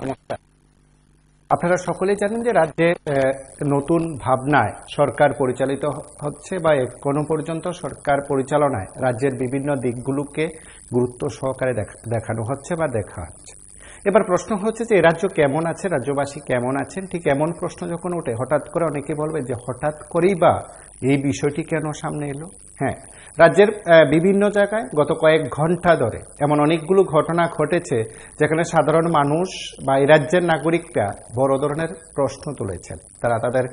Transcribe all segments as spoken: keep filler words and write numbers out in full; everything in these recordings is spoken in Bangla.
নমস্কার। আপনারা সকলেই জানেন যে রাজ্যে নতুন ভাবনায় সরকার পরিচালিত হচ্ছে বা এখনো পর্যন্ত সরকার পরিচালনায় রাজ্যের বিভিন্ন দিকগুলোকে গুরুত্ব সহকারে দেখানো হচ্ছে বা দেখা হচ্ছে। এবার প্রশ্ন হচ্ছে যে এই রাজ্য কেমন আছে, রাজ্যবাসী কেমন আছেন। ঠিক এমন প্রশ্ন যখন ওঠে, হঠাৎ করে অনেকে বলবে যে হঠাৎ করেই বা এই বিষয়টি কেন সামনে এলো। হ্যাঁ, রাজ্যের বিভিন্ন জায়গায় গত কয়েক ঘন্টা ধরে এমন অনেকগুলো ঘটনা ঘটেছে যেখানে সাধারণ মানুষ বা এই রাজ্যের নাগরিকরা বড় ধরনের প্রশ্ন তুলেছেন। তারা তাদের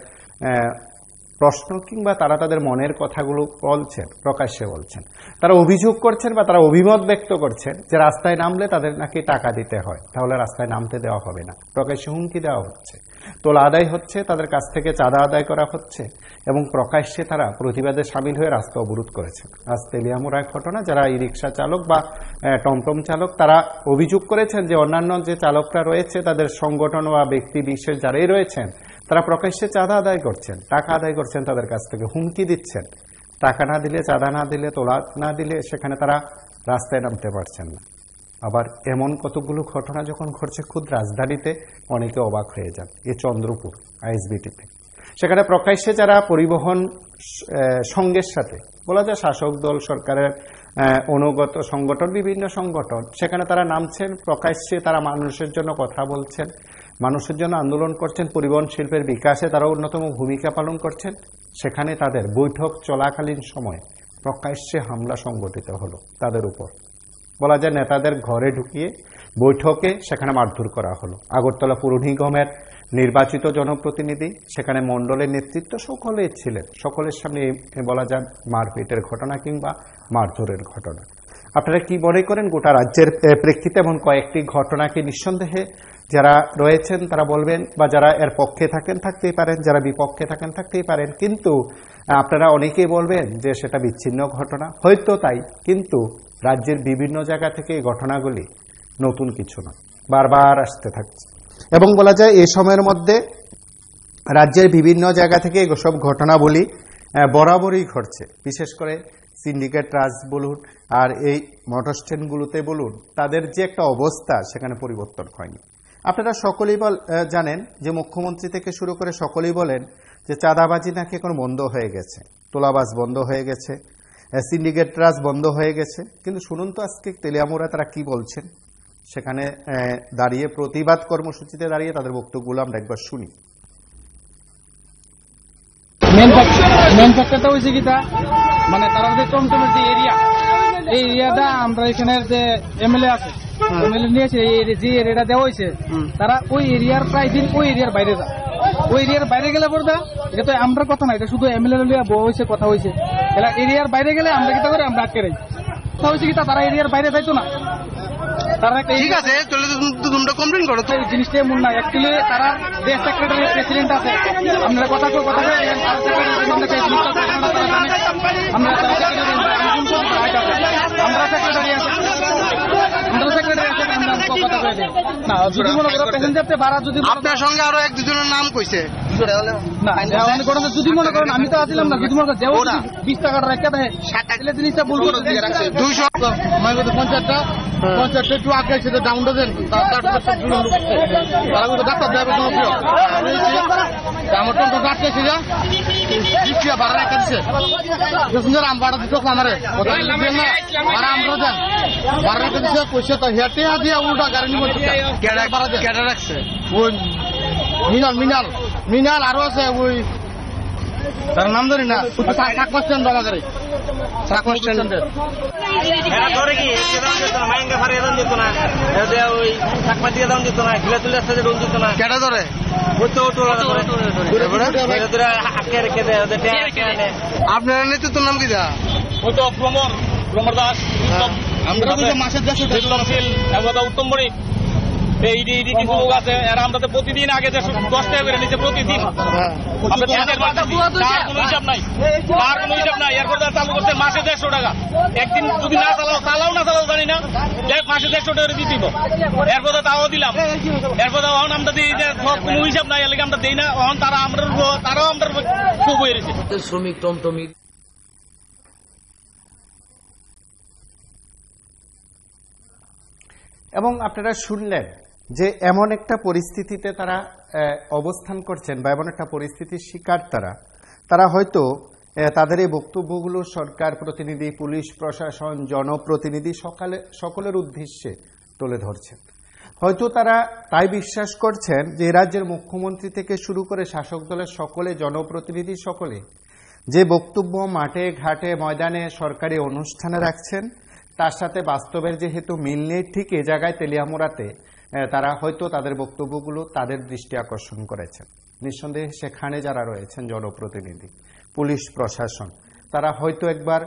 প্রশ্ন কিংবা তারা তাদের মনের কথাগুলো বলছেন, প্রকাশ্যে বলছেন। তারা অভিযোগ করছেন বা তারা অভিমত ব্যক্ত করছেন যে রাস্তায় নামলে তাদের নাকি টাকা দিতে হয়, তাহলে রাস্তায় নামতে দেওয়া হবে না। প্রকাশ্যে হুমকি দেওয়া হচ্ছে, তোলা আদায় হচ্ছে, তাদের কাছ থেকে চাঁদা আদায় করা হচ্ছে এবং প্রকাশ্যে তারা প্রতিবাদে সামিল হয়ে রাস্তা অবরোধ করেছেন। আজ তেলিয়ামুড়ায় ঘটনা, যারা ই রিক্সা চালক বা টমটম চালক তারা অভিযোগ করেছেন যে অন্যান্য যে চালকরা রয়েছে তাদের সংগঠন বা ব্যক্তি বিশেষ যারাই রয়েছেন তারা প্রকাশ্যে চাঁদা আদায় করছেন, টাকা আদায় করছেন, তাদের কাছ থেকে হুমকি দিচ্ছেন। টাকা না দিলে, চাঁদা না দিলে, তোলা না দিলে সেখানে তারা রাস্তায় নামতে পারছেন না। আবার এমন কতগুলো ঘটনা যখন ঘটছে খুদ রাজধানীতে, অনেকে অবাক হয়ে যান। এ চন্দ্রপুর আইএসবিটিতে, সেখানে প্রকাশ্যে যারা পরিবহন সঙ্গের সাথে বলা যায় শাসক দল সরকারের অনুগত সংগঠন, বিভিন্ন সংগঠন, সেখানে তারা নামছেন, প্রকাশ্যে তারা মানুষের জন্য কথা বলছেন, মানুষের জন্য আন্দোলন করছেন, পরিবহন শিল্পের বিকাশে তারা অন্যতম ভূমিকা পালন করছেন। সেখানে তাদের বৈঠক চলাকালীন সময় প্রকাশ্যে হামলা সংগঠিত হলো তাদের উপর। বলা যায় নেতাদের ঘরে ঢুকিয়ে বৈঠকে সেখানে মারধর করা হলো। আগরতলা পুর নিগমের নির্বাচিত জনপ্রতিনিধি, সেখানে মণ্ডলের নেতৃত্ব সকলেই ছিলেন। সকলের সামনে বলা যায় মারপিটের ঘটনা কিংবা মারধরের ঘটনা। আপনারা কি মনে করেন গোটা রাজ্যের প্রেক্ষিতে এমন কয়েকটি ঘটনাকে নিঃসন্দেহে যারা রয়েছেন তারা বলবেন, বা যারা এর পক্ষে থাকেন থাকতেই পারেন, যারা বিপক্ষে থাকেন থাকতেই পারেন, কিন্তু আপনারা অনেকেই বলবেন যে সেটা বিচ্ছিন্ন ঘটনা, হয়তো তাই, কিন্তু রাজ্যের বিভিন্ন জায়গা থেকে এই ঘটনাগুলি নতুন কিছু নয়, বারবার আসতে থাকছে। এবং বলা যায় এই সময়ের মধ্যে রাজ্যের বিভিন্ন জায়গা থেকে সব ঘটনাবলী বরাবরই ঘটছে। বিশেষ করে সিন্ডিকেট রাজ বলুন আর এই মোটর স্ট্যান্ডগুলোতে বলুন, তাদের যে একটা অবস্থা সেখানে পরিবর্তন হয়নি। আপনারা সকলেই জানেন যে মুখ্যমন্ত্রী থেকে শুরু করে সকলেই বলেন যে চাঁদাবাজি নাকি এখন বন্ধ হয়ে গেছে, তোলাবাজ বন্ধ হয়ে গেছে, সিন্ডিকেট রাজ বন্ধ হয়ে গেছে। কিন্তু শুনুন তো আজকে তেলিয়ামুড়া তারা কি বলছেন, সেখানে দাঁড়িয়ে প্রতিবাদ কর্মসূচিতে দাঁড়িয়ে তাদের বক্তব্যগুলো আমরা একবার শুনি। মেন ফ্যাক্টরটা হয়েছে কি, মানে তারা যে টমটমের যে এরিয়া, এই এরিয়াটা আমরা এখানের যে এমএলএ আছে, এমএলএ নিয়েছে যে এরিয়াটা দেওয়া হয়েছে, তারা ওই এরিয়ার প্রায় দিন ওই এরিয়ার বাইরে যায়। ওই এরিয়ার বাইরে গেলে পড়বে, এটা তো আমরা কথা না, এটা শুধু এমএলএ লিয়া বউ হয়েছে, কথা হয়েছে। এরিয়ার বাইরে গেলে আমরা কি করে, আমরা আটকে রাখি। কথা হয়েছে কি তারা এরিয়ার বাইরে যাইতো না, তারা ঠিক আছে তোমরা কমপ্লেন করো। তো এই জিনিসটা এমন না, অ্যাকচুয়ালি তারা যে সেক্রেটারি প্রেসিডেন্ট আছে, আপনারা কথা কথা কথা আমরা আমরা সেক্রেটারি আছে, আমরা সেক্রেটারি আছে, কথা বলে দিই না। যদি মনে করো প্যাসেঞ্জারতে ভাড়া, যদি আপনার সঙ্গে আরো এক দুজনের নাম কইছে না, যদি মনে করেন আমি তো আসলাম না, যদি মনে করেন বিশ টাকাটা রেখে দেয় তাহলে জিনিসটা বলবো দুইশো পঞ্চাশটা পঞ্চাশটা একটু আগে সেটা ডাউনটা দেন, ডাক্তার দেবে আমার তো ডাক্তার ছিল ভাড়া রেখে দিচ্ছে, আম ভাড়া দিত আমারে ভাড়া আমরা দেন, ভাড়া রেখে দিচ্ছে পয়সা তো হেঁটে দিয়ে উল্টা গাড়ি নিব কেটে রাখছে। ওই মিনাল মিনাল মিনাল আরো আছে, ওই তার নাম ধরি না, শাক স্ট্যান্ড আমাদের শাক স্ট্যান্ডের ধরে কি মাইঙ্গা ফারে দাম দিত না, ওই শাকপাতি দাম দিত না, ঘিলা তুলে আসতে দাম দিত না, কেটে ধরে আপনার নেতৃত্বের নাম কি দা? ওই তো প্রমর প্রমর দাস, আমরা মাসের দেশে উত্তম বণিক, প্রতিদিন আগে দশ টাকা করে নিচ্ছে প্রতিদিন, কোনো হিসাব নাই, তার কোনো হিসাব নাই। এরপর চালু করছে মাসে দেড়শো টাকা, একদিন যদি না চালাও চালাও না চালাও জানি না, মাসে দেড়শো টাকা দিয়ে দিব। এরপর তাও দিলাম, এরপর এখন আমরা দিই কোনো হিসাব নাই, এলাকা আমরা দিই না। এখন তারা আমরা তারাও আমরা খুব হয়ে গেছে শ্রমিক টমটমি। এবং আপনারা শুনলেন যে এমন একটা পরিস্থিতিতে তারা অবস্থান করছেন বা এমন একটা পরিস্থিতির শিকার তারা তারা হয়তো তাদের এই বক্তব্যগুলো সরকার প্রতিনিধি, পুলিশ প্রশাসন, জনপ্রতিনিধি সকালে সকলের উদ্দেশ্যে তুলে ধরছেন। হয়তো তারা তাই বিশ্বাস করছেন যে রাজ্যের মুখ্যমন্ত্রী থেকে শুরু করে শাসক দলের সকলে, জনপ্রতিনিধি সকলে যে বক্তব্য মাঠে ঘাটে ময়দানে সরকারি অনুষ্ঠানে রাখছেন তার সাথে বাস্তবের যেহেতু মিল নেই, ঠিক এ জায়গায় তেলিয়ামুড়াতে তারা হয়তো তাদের বক্তব্যগুলো তাদের দৃষ্টি আকর্ষণ করেছেন। নিঃসন্দেহে সেখানে যারা রয়েছেন জনপ্রতিনিধি, পুলিশ প্রশাসন, তারা হয়তো একবার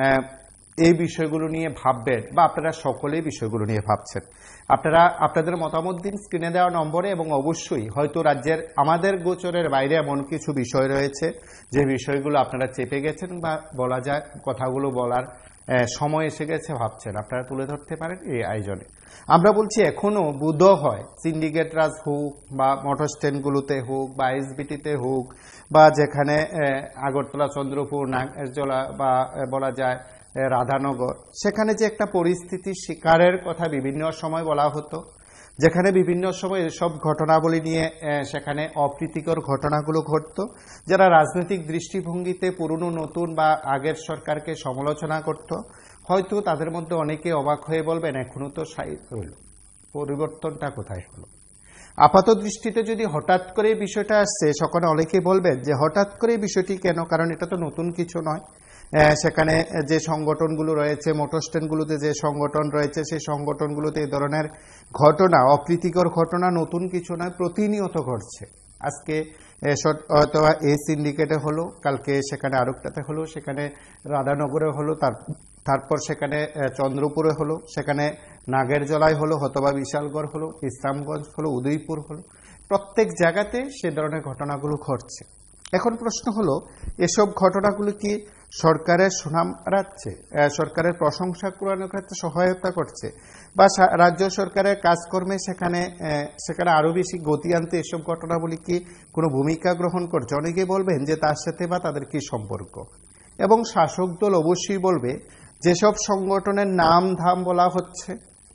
এই বিষয়গুলো নিয়ে ভাববেন বা আপনারা সকলেই বিষয়গুলো নিয়ে ভাবছেন। আপনারা আপনাদের মতামত দিন স্ক্রিনে দেওয়া নম্বরে, এবং অবশ্যই হয়তো রাজ্যের আমাদের গোচরের বাইরে এমন কিছু বিষয় রয়েছে যে বিষয়গুলো আপনারা চেপে গেছেন বা বলা যায় কথাগুলো বলার সময় এসে গেছে ভাবছেন, আপনারা তুলে ধরতে পারেন এই আয়োজনে। আমরা বলছি এখনো বোধ হয় সিন্ডিকেট রাজ হোক বা মোটর স্ট্যান্ডগুলোতে হোক বা এসবিটিতে হোক বা যেখানে আগরতলা, চন্দ্রপুর, নাগেরজলা বা বলা যায় রাধানগর, সেখানে যে একটা পরিস্থিতির শিকারের কথা বিভিন্ন সময় বলা হতো, যেখানে বিভিন্ন সময় এসব ঘটনাবলী নিয়ে সেখানে অপ্রীতিকর ঘটনাগুলো ঘটত, যারা রাজনৈতিক দৃষ্টিভঙ্গিতে পুরনো নতুন বা আগের সরকারকে সমালোচনা করত, হয়তো তাদের মধ্যে অনেকে অবাক হয়ে বলবেন এখনো তো সাই হইল, পরিবর্তনটা কোথায় হলো। আপাত দৃষ্টিতে যদি হঠাৎ করে বিষয়টা আসছে, সকলে অনেকে বলবেন যে হঠাৎ করে বিষয়টি কেন, কারণ এটা তো নতুন কিছু নয়। সেখানে যে সংগঠনগুলো রয়েছে, মোটর স্ট্যান্ডগুলোতে যে সংগঠন রয়েছে, সেই সংগঠনগুলোতে এই ধরনের ঘটনা, অপ্রীতিকর ঘটনা নতুন কিছু নয়, প্রতিনিয়ত ঘটছে। আজকে হয়তো এই সিন্ডিকেটে হলো, কালকে সেখানে আরেকটাতে হলো, সেখানে রাধানগরে হলো, তার তারপর সেখানে চন্দ্রপুরে হলো, সেখানে নাগেরজলায় হলো, হতবা বিশালগড় হলো, ইসলামগঞ্জ হলো, উদয়পুর হলো, প্রত্যেক জায়গাতে সে ধরনের ঘটনাগুলো ঘটছে। এখন প্রশ্ন হলো, এসব ঘটনাগুলো কি সরকারের সুনাম রাখছে, সরকারের প্রশংসা কুড়ানোর ক্ষেত্রে সহায়তা করছে, বা রাজ্য সরকারের কাজকর্মে সেখানে সেখানে আরো বেশি গতি আনতে এসব ঘটনাগুলি কি কোনো ভূমিকা গ্রহণ করছে? অনেকে বলবেন যে তার সাথে বা তাদের কি সম্পর্ক, এবং শাসক দল অবশ্যই বলবে যেসব সংগঠনের নাম ধাম বলা হচ্ছে,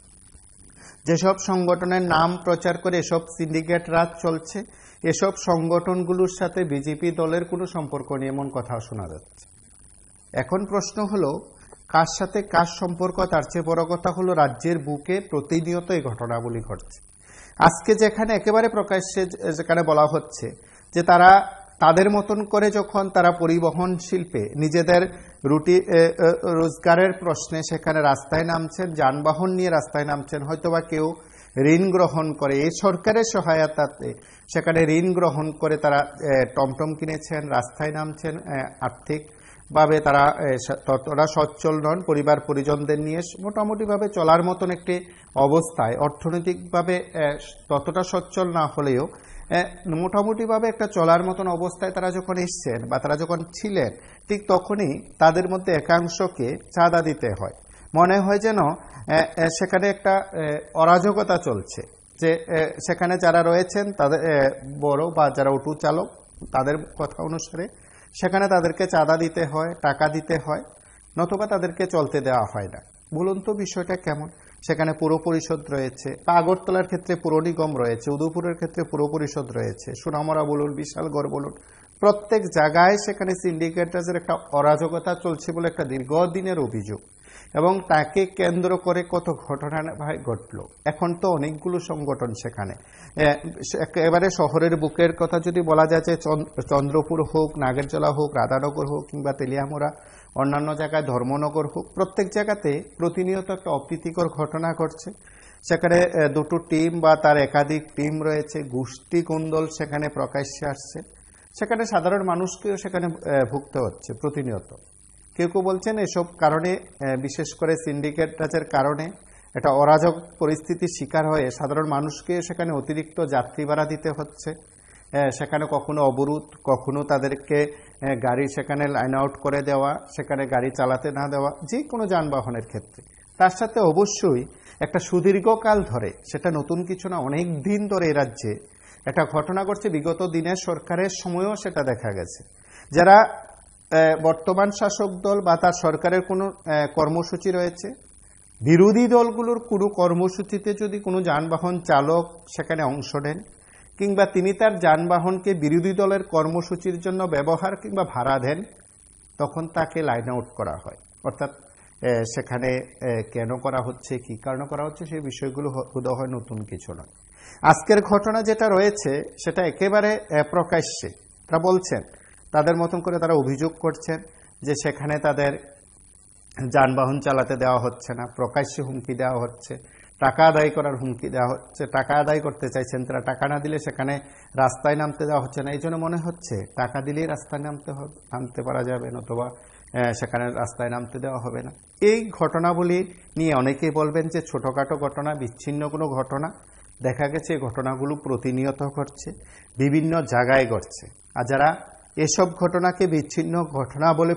যেসব সংগঠনের নাম প্রচার করে এসব সিন্ডিকেট রাজ চলছে, এসব সংগঠনগুলোর সাথে বিজেপি দলের কোনো সম্পর্ক নেই এমন কথাও শোনা যাচ্ছে। এখন প্রশ্ন হলো, কার সাথে কার সম্পর্ক? তার চেয়ে বড় কথা হলো রাজ্যের বুকে প্রতিনিয়ত এই ঘটনাগুলি ঘটছে। আজকে যেখানে একেবারে প্রকাশ্যে যেখানে বলা হচ্ছে যে তারা তাদের মতন করে যখন তারা পরিবহন শিল্পে নিজেদের রুটি রোজগারের প্রশ্নে সেখানে রাস্তায় নামছেন, যানবাহন নিয়ে রাস্তায় নামছেন, হয়তোবা কেউ ঋণ গ্রহণ করে এই সরকারের সহায়তাতে সেখানে ঋণ গ্রহণ করে তারা টমটম কিনেছেন, রাস্তায় নামছেন, আর্থিক ভাবে তারা ততটা সচ্ছল নন, পরিবার পরিজনদের নিয়ে মোটামুটিভাবে চলার মতন একটি অবস্থায়, অর্থনৈতিকভাবে ততটা সচ্ছল না হলেও মোটামুটিভাবে একটা চলার মতন অবস্থায় তারা যখন এসছেন বা তারা যখন ছিলেন, ঠিক তখনই তাদের মধ্যে একাংশকে চাঁদা দিতে হয়। মনে হয় যেন সেখানে একটা অরাজকতা চলছে, যে সেখানে যারা রয়েছেন তাদের বড় বা যারা অটো চালক, তাদের কথা অনুসারে সেখানে তাদেরকে চাঁদা দিতে হয়, টাকা দিতে হয়, নতুবা তাদেরকে চলতে দেওয়া হয় না। বলুন তো বিষয়টা কেমন? সেখানে পুর পরিষদ রয়েছে, আগরতলার ক্ষেত্রে পুর নিগম রয়েছে, উদয়পুরের ক্ষেত্রে পুর পরিষদ রয়েছে, সোনামুড়া বলুন, বিশালগড় বলুন, প্রত্যেক জায়গায় সেখানে সিন্ডিকেটার্সের একটা অরাজকতা চলছে বলে একটা দীর্ঘদিনের অভিযোগ, এবং তাকে কেন্দ্র করে কত ঘটনা ভাই ঘটলো। এখন তো অনেকগুলো সংগঠন সেখানে, একেবারে শহরের বুকের কথা যদি বলা যায়, যে চন্দ্রপুর হোক, নাগেরজলা হোক, রাধানগর হোক, কিংবা তেলিয়ামুড়া, অন্যান্য জায়গায় ধর্মনগর হোক, প্রত্যেক জায়গাতে প্রতিনিয়ত একটা অপ্রীতিকর ঘটনা ঘটছে। সেখানে দুটো টিম বা তার একাধিক টিম রয়েছে, গোষ্ঠী কুন্দল সেখানে প্রকাশ্যে আসছে, সেখানে সাধারণ মানুষকেও সেখানে ভুগতে হচ্ছে প্রতিনিয়ত। কেউ কেউ বলছেন এসব কারণে, বিশেষ করে সিন্ডিকেট রাজের কারণে একটা অরাজক পরিস্থিতির শিকার হয়ে সাধারণ মানুষকে সেখানে অতিরিক্ত যাত্রী ভাড়া দিতে হচ্ছে, সেখানে কখনো অবরোধ, কখনো তাদেরকে গাড়ি সেখানে লাইন আউট করে দেওয়া, সেখানে গাড়ি চালাতে না দেওয়া, যে কোনো যানবাহনের ক্ষেত্রে। তার সাথে অবশ্যই একটা সুদীর্ঘকাল ধরে, সেটা নতুন কিছু না, অনেক দিন ধরে এই রাজ্যে একটা ঘটনা ঘটছে, বিগত দিনের সরকারের সময়ও সেটা দেখা গেছে। যারা বর্তমান শাসক দল বা তার সরকারের কোনো কর্মসূচি রয়েছে, বিরোধী দলগুলোর কোনো কর্মসূচিতে যদি কোনো যানবাহন চালক সেখানে অংশ নেন কিংবা তিনি তার যানবাহনকে বিরোধী দলের কর্মসূচির জন্য ব্যবহার কিংবা ভাড়া দেন, তখন তাকে লাইন আউট করা হয়। অর্থাৎ সেখানে কেন করা হচ্ছে, কি কারণে করা হচ্ছে, সেই বিষয়গুলো বোধহয় নতুন কিছু নয়। আজকের ঘটনা যেটা রয়েছে সেটা একেবারে প্রকাশ্যে তারা বলছেন, তাদের মতন করে তারা অভিযোগ করছেন যে সেখানে তাদের যানবাহন চালাতে দেওয়া হচ্ছে না, প্রকাশ্যে হুমকি দেওয়া হচ্ছে, টাকা আদায় করার হুমকি দেওয়া হচ্ছে, টাকা আদায় করতে চাইছেন তারা, টাকা না দিলে সেখানে রাস্তায় নামতে দেওয়া হচ্ছে না। এই জন্য মনে হচ্ছে টাকা দিলেই রাস্তায় নামতে নামতে পারা যাবে, অথবা সেখানে রাস্তায় নামতে দেওয়া হবে না। এই ঘটনাবলী নিয়ে অনেকেই বলবেন যে ছোটখাটো ঘটনা, বিচ্ছিন্ন কোনো ঘটনা। দেখা গেছে এই ঘটনাগুলো প্রতিনিয়ত ঘটছে, বিভিন্ন জায়গায় ঘটছে। আর যারা এসব ঘটনাকে বিচ্ছিন্ন ঘটনা বলে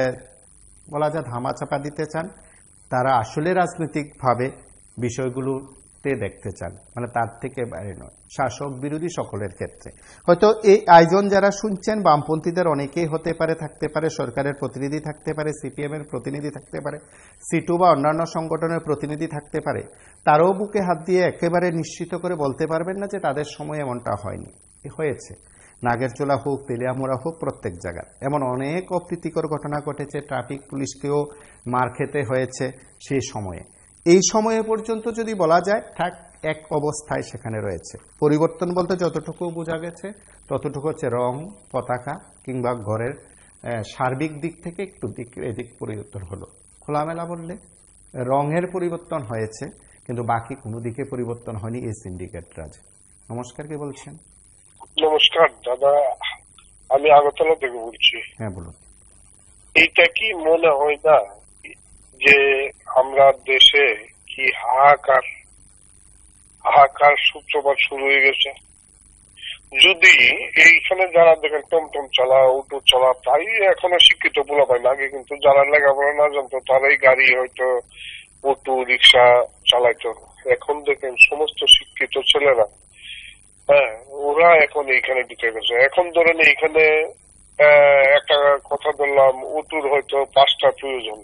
বলা যায় ধামাচাপা দিতে চান, তারা আসলে রাজনৈতিকভাবে বিষয়গুলোতে দেখতে চান, মানে তার থেকে বাইরে নয়, শাসক বিরোধী সকলের ক্ষেত্রে। হয়তো এই আয়োজন যারা শুনছেন বামপন্থীদের অনেকেই হতে পারে, থাকতে পারে, সরকারের প্রতিনিধি থাকতে পারে, সিপিএম এর প্রতিনিধি থাকতে পারে, সিটু বা অন্যান্য সংগঠনের প্রতিনিধি থাকতে পারে। তারাও বুকে হাত দিয়ে একেবারে নিশ্চিত করে বলতে পারবেন না যে তাদের সময় এমনটা হয়নি, হয়েছে। নাগেরচোলা হোক, তেলিয়ামুড়া হোক, প্রত্যেক জায়গায় এমন অনেক অপ্রীতিকর ঘটনা ঘটেছে। ট্রাফিক পুলিশকেও মার খেতে হয়েছে সেই সময়ে। এই সময়ে পর্যন্ত যদি বলা যায় ঠিক এক অবস্থায় সেখানে রয়েছে। পরিবর্তন বলতে যতটুকু বোঝা গেছে ততটুকু হচ্ছে রং, পতাকা কিংবা ঘরের সার্বিক দিক থেকে একটু দিক এদিক পরিবর্তন হলো। খোলামেলা বললে রঙের পরিবর্তন হয়েছে, কিন্তু বাকি কোনো দিকে পরিবর্তন হয়নি এই সিন্ডিকেট রাজ। নমস্কার, কে বলছেন? নমস্কার দাদা, আমি আগরতলা থেকে বলছি। হ্যাঁ বলুন। এইটা কি মনে হয় না যে আমরা দেশে কি হাহাকার হাহাকার সূত্রপাত শুরু হয়ে গেছে? যদি এইখানে যারা দেখেন টমটম চালা, অটো চালা, তাই এখনো শিক্ষিত বলা পায় না। আগে কিন্তু যারা লেখাপড়া না জানতো তারাই গাড়ি হয়তো অটো রিক্সা চালাইতো। এখন দেখেন সমস্ত শিক্ষিত ছেলেরা, হ্যাঁ, ওরা এখন এইখানে ঢুকে গেছে। এখন ধরেন এইখানে একটা কথা বললাম, অটোর হয়তো পাঁচটা প্রয়োজন।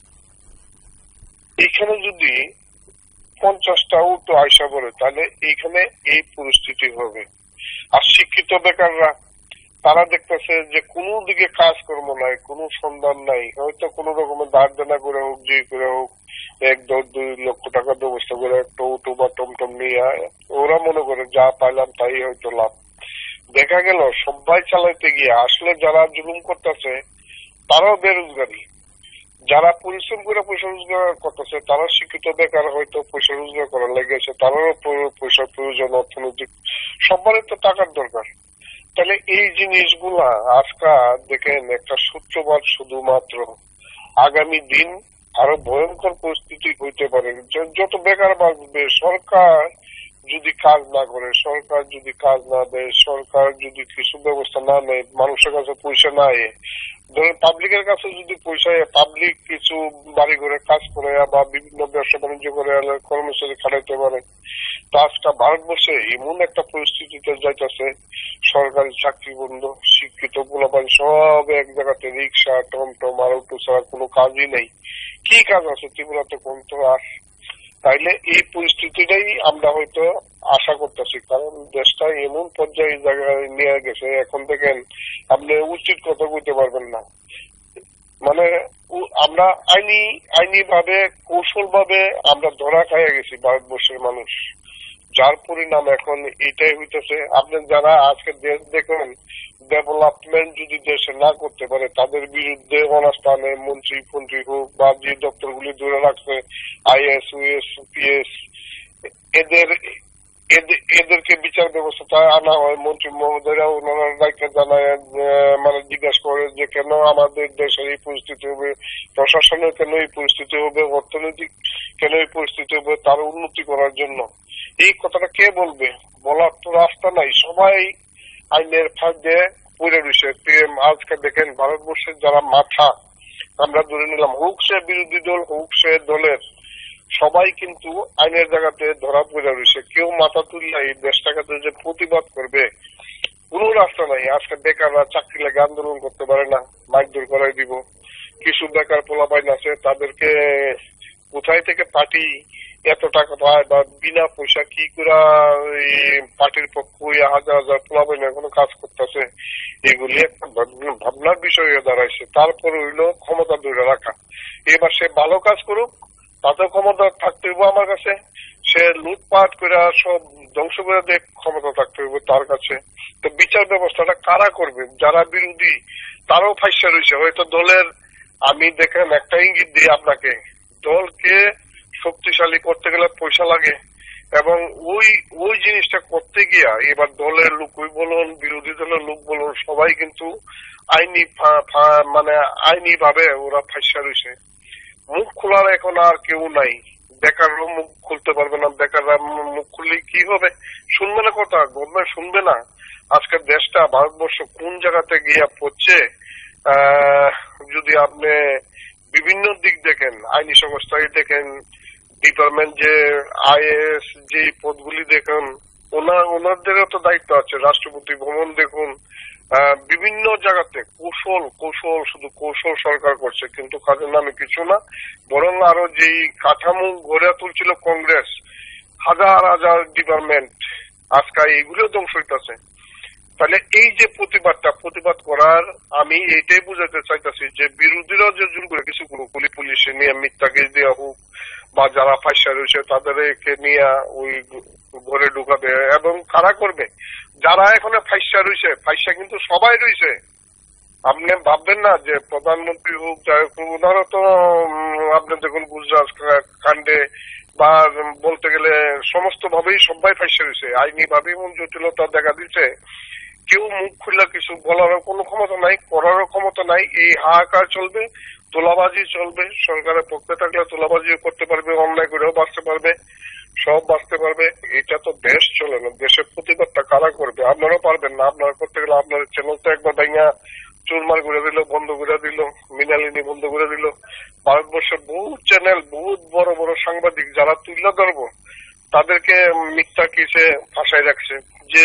এইখানে যদি পঞ্চাশটা অটো আইসা পড়ে তাহলে এইখানে এই পরিস্থিতি হবে। আর শিক্ষিত বেকাররা তারা দেখতেছে যে কোনো দিকে কাজকর্ম নাই, কোনো সন্ধান নাই, হয়তো কোন রকমের ধার দেনা করে হোক, যে করে হোক, এক দশ দুই লক্ষ টাকা ব্যবস্থা করে একটা অটো বা টমটম নিয়ে ওরা মনে করে যা পাইলাম তাই হয়তো লাভ। দেখা গেল সবাই চালাইতে গিয়ে আসলে যারা জুলুম করতেছে তারাও বেরোজগারি, যারা পরিশ্রম করে পয়সা রোজগার করতেছে তারা শিক্ষিত বেকার, হয়তো পয়সা রোজগার করার লেগেছে, তারাও পয়সার প্রয়োজন, অর্থনৈতিক সবারই তো টাকার দরকার। তাহলে এই জিনিসগুলা আজকা দেখেন একটা সূত্রপাত, শুধুমাত্র আগামী দিন আরো ভয়ঙ্কর পরিস্থিতি হইতে পারে। যত বেকার বাঁচবে, সরকার যদি কাজ না করে, সরকার যদি কাজ না দেয়, সরকার যদি কিছু ব্যবস্থা না নেয়, মানুষের কাছে পয়সা না এ ধরেন পাবলিকের কাছে যদি পয়সা, পাবলিক কিছু বাড়ি ঘরে কাজ করে বা বিভিন্ন ব্যবসা বাণিজ্য করে কর্মচারী খাটাইতে পারে। তো আজকে ভারতবর্ষে এমন একটা পরিস্থিতিতে যাইতেছে, সরকারি চাকরি বন্ধ, শিক্ষিত পোলাপান সব এক জায়গাতে, রিক্সা, টমটম আর অটো ছাড়া কোনো কাজই নেই। কি কাজ আছে ত্রিপুরাতে কোন তো আর? তাইলে এই পরিস্থিতিটাই আমরা হয়তো আশা করতেছি, কারণ দেশটা এমন পর্যায়ে জায়গায় নিয়ে গেছে। এখন দেখেন আপনি উচিত কথা বলতে পারবেন না, মানে আমরা আইনি আইনি ভাবে কৌশল ভাবে আমরা ধরা খাইয়া গেছি ভারতবর্ষের মানুষ, যার পরিণাম এখন এটাই হইতেছে। আপনি যারা আজকে দেশ দেখেন ডেভেলপমেন্ট যদি দেশে না করতে পারে, তাদের বিরুদ্ধে অনাস্থানে মন্ত্রী ফন্ত্রী হোক বা যে দপ্তরগুলি ধরে রাখছে, আইএস, ইউএস, পিএস, এদের এদেরকে বিচার ব্যবস্থা আনা হয়। মন্ত্রী মহোদয়রা ওনারা দায়িত্ব জানায়, মানে জিজ্ঞাসা করে যে কেন আমাদের দেশের এই পরিস্থিতি হবে, প্রশাসনের কেন এই পরিস্থিতি হবে, অর্থনৈতিক কেন এই পরিস্থিতি হবে, তার উন্নতি করার জন্য। এই কথাটা কে বলবে? বলার তো রাস্তা নাই, সবাই আইনের ফাঁদে পড়ে রয়েছে। আজকে দেখেন ভারতবর্ষের যারা মাথা, আমরা ধরে নিলাম, হোক সে বিরোধী দল, হোক সে দলের, সবাই কিন্তু আইনের জায়গাতে ধরা পড়ে রয়েছে। কেউ মাথা তুললে এই দেশটাকে যে প্রতিবাদ করবে কোন রাস্তা নাই। আজকে বেকাররা চাকরি লেগে আন্দোলন করতে পারে না, মারধর করাই দিব। কিছু বেকার পোলাপাইন আছে, তাদেরকে কোথায় কোথায় থেকে পার্টি এত টাকা পায় বা বিনা পয়সা কি করে পার্টির পক্ষ হাজার হাজার প্লাবনে কোনো কাজ করতেছে, এগুলি একটা ভাবনার বিষয় হয়ে দাঁড়াইছে। তারপর হইলো ক্ষমতা ধরে রাখা। এবার সে ভালো কাজ করুক, তাতেও ক্ষমতা থাকতে হইব আমার কাছে। সে লুটপাট করে সব ধ্বংস করে দেখ, ক্ষমতা থাকতে হইব তার কাছে। তো বিচার ব্যবস্থাটা কারা করবে? যারা বিরোধী তারাও ফাইসা রয়েছে। হয়তো দলের, আমি দেখেন একটা ইঙ্গিত দিই আপনাকে, দলকে শক্তিশালী করতে গেলে পয়সা লাগে, এবং ওই ওই জিনিসটা করতে গিয়া এবার দলের লোকই বলুন, বিরোধী দলের লোক বলুন, সবাই কিন্তু আইনি মানে আইনি ভাবে ওরা ফাইসা রয়েছে। মুখ খোলার এখন আর কেউ নাই। বেকাররা মুখ খুলতে পারবে না। বেকাররা মুখ খুললে কি হবে? শুনবে না কথা, গভর্নমেন্ট শুনবে না। আজকের দেশটা, ভারতবর্ষ কোন জায়গাতে গিয়া পড়ছে আহ যদি আপনি বিভিন্ন দিক দেখেন, আইনি সংস্থায় দেখেন, ডিপার্টমেন্ট যে আইএএস যে পদগুলি দেখেন, ওনার ওনাদেরও তো দায়িত্ব আছে। রাষ্ট্রপতি ভবন দেখুন, বিভিন্ন জায়গাতে কৌশল কৌশল শুধু কৌশল সরকার করছে, কিন্তু কাজের নামে কিছু না। বরং আরো যেই কাঠামো গড়ে তুলছিল কংগ্রেস, হাজার হাজার ডিপার্টমেন্ট, আজকে এইগুলো ধ্বংস হইতেছে। তাহলে এই যে প্রতিবাদটা, প্রতিবাদ করার আমি এইটাই বুঝাতে চাইতেছি যে বিরোধীরা যে জোর করে কিছু কোনো পুলি পুলিশে নিয়ে মিথ্যা কেস দেওয়া হোক, বা যারা ফাঁসা রয়েছে তাদেরকে নিয়ে ওই ঘরে ঢুকাবে। এবং কারা করবে? যারা এখানে ফাঁসা রয়েছে, ফাঁসা কিন্তু সবাই রয়েছে। আপনি ভাববেন না যে প্রধানমন্ত্রী হোক, যাই হোক, ওনারও তো আপনি দেখুন গুজরাট কাণ্ডে বা বলতে গেলে সমস্ত ভাবেই সবাই ফাঁসা রয়েছে। আইনি ভাবে এমন জটিলতা দেখা দিচ্ছে, কেউ মুখ খুললে কিছু বলারও কোনো ক্ষমতা নাই, করারও ক্ষমতা নাই। এই হাহাকার চলবে, তোলাবাজি চলবে। সরকারের পক্ষে থাকলে তোলাবাজিও করতে পারবে, অন্যায় করেও বাঁচতে পারবে, সব বাঁচতে পারবে। এটা তো দেশ চলে না। দেশের প্রতিবাদটা কারা করবে? আপনারাও পারবেন না। আপনারা করতে গেলে আপনার চ্যানেল তো একবার ভাইয়া চুরমার করে দিল, বন্ধ করে দিল, মৃণালিনী বন্ধ করে দিল। ভারতবর্ষের বহু চ্যানেল, বহুত বড় বড় সাংবাদিক যারা তুলে ধরবো, তাদেরকে মিথ্যা কেসে ফাঁসাই রাখছে। যে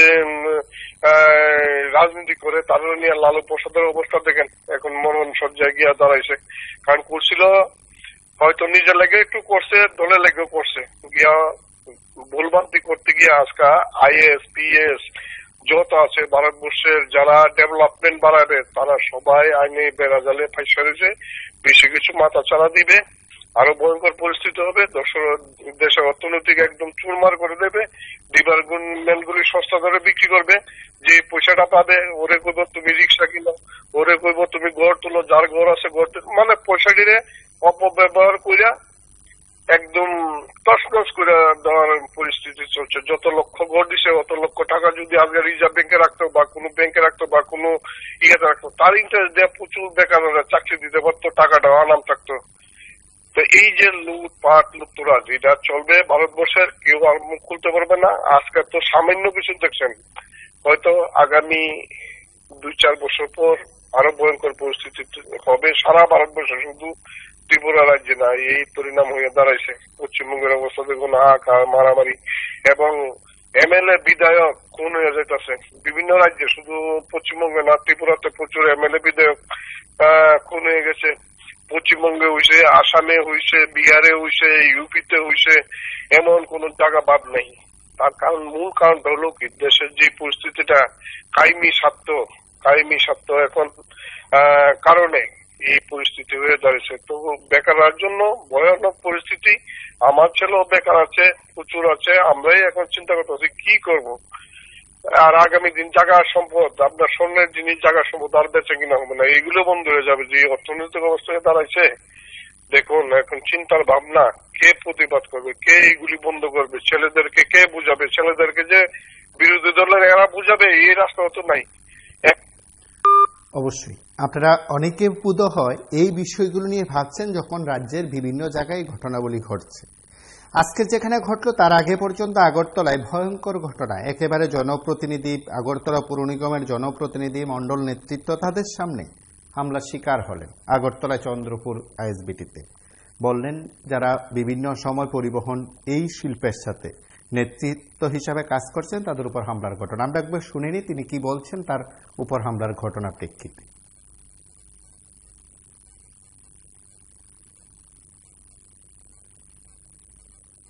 রাজনীতি করে তাদের নিয়ে লালু প্রসাদের অবস্থা দেখেন, এখন মরণ সজ্জায় গিয়া দাঁড়াইছে। কারণ করছিল হয়তো নিজের লেগে একটু করছে, দলের লেগেও করছে, গিয়া ভুলভ্রান্তি করতে গিয়ে আজকা আইএস পিএস যত আছে ভারতবর্ষের যারা ডেভেলপমেন্ট বাড়াবে, তারা সবাই আইনে বেড়াজালে ফাঁসা রয়েছে। বেশি কিছু মাথা চারা দিবে, আরো ভয়ঙ্কর পরিস্থিতি হবে। দেশের অর্থনৈতিক একদম চুরমার করে দেবে। ডিপার্টমেন্টগুলি সস্তা দরে বিক্রি করবে। যে পয়সাটা পাবে ওরে কইব তুমি রিক্সা কিনো, ওরে কইব তুমি ঘর তুলো, যার ঘর আছে ঘর, মানে পয়সাটিরে অপব্যবহার কইরা একদম তছনছ করে দেওয়ার পরিস্থিতি চলছে। যত লক্ষ ঘর দিছে, অত লক্ষ টাকা যদি আজকে রিজার্ভ ব্যাংকে রাখতো বা কোনো ব্যাংকে রাখতো বা কোনো ইয়েতে রাখতো, তার ইন্টারেস্ট দেওয়া প্রচুর বেকাররা চাকরি দিতে পারতো, টাকাটা আনাম থাকতো। তো এই যে লুটপাট লুটতরাজ এটা চলবে ভারতবর্ষের, কেউ আর মুখ খুলতে পারবে না। আজকে তো সামান্য কিছু দেখছেন, হয়তো আগামী দুই চার বছর পর আরো ভয়ঙ্কর পরিস্থিতি হবে সারা ভারতবর্ষে, শুধু ত্রিপুরা রাজ্যে না। এই পরিণাম হয়ে দাঁড়াইছে। পশ্চিমবঙ্গের অবস্থা দেখুন, হাহাকার, মারামারি, এবং এমএলএ বিধায়ক খুন হয়ে যাইতেছে বিভিন্ন রাজ্যে, শুধু পশ্চিমবঙ্গে না, ত্রিপুরাতে প্রচুর এমএলএ বিধায়ক খুন হয়ে গেছে। পশ্চিমবঙ্গে হয়েছে, আসামে হয়েছে, বিহারে হয়েছে, ইউপিতে হয়েছে, এমন কোন জায়গা বাদ নেই। তার কারণ, মূল কারণটা হলো কি, দেশের যে পরিস্থিতিটা কায়েমি স্বার্থ, কায়েমি স্বার্থ এখন কারণে এই পরিস্থিতি হয়ে দাঁড়িয়েছে। তো বেকারের জন্য ভয়ানক পরিস্থিতি। আমার ছেলেও বেকার আছে, প্রচুর আছে। আমরাই এখন চিন্তা করতেছি কি করব। আর আগামী দিন জায়গা সম্পদ, আপনার স্বর্ণের জিনিস, জায়গা সম্পদ আর বেচে কিনা হবে না, এগুলো বন্ধ হয়ে যাবে। যে অর্থনৈতিক অবস্থায় দাঁড়াইছে, দেখুন এখন চিন্তার ভাবনা, কে প্রতিবাদ করবে, কে এইগুলি বন্ধ করবে, ছেলেদেরকে কে বুঝাবে, ছেলেদেরকে যে বিরোধী দলের এরা বুঝাবে, এই রাস্তা তো নাই। অবশ্যই আপনারা অনেকে বোধ হয় এই বিষয়গুলো নিয়ে ভাবছেন যখন রাজ্যের বিভিন্ন জায়গায় ঘটনাবলী ঘটছে। আজকে যেখানে ঘটলো তার আগে পর্যন্ত আগরতলায় ভয়ঙ্কর ঘটনা, একেবারে জনপ্রতিনিধি, আগরতলা পৌর নিগমের জনপ্রতিনিধি মণ্ডল নেতৃত্ব তাদের সামনে হামলার শিকার হলেন আগরতলা চন্দ্রপুর আইএসবিটিতে। বললেন যারা বিভিন্ন সময় পরিবহন এই শিল্পের সাথে নেতৃত্ব হিসাবে কাজ করছেন তাদের উপর হামলার ঘটনা। আমরা একবার শুনিনি তিনি কি বলছেন তার উপর হামলার ঘটনা প্রেক্ষিতে।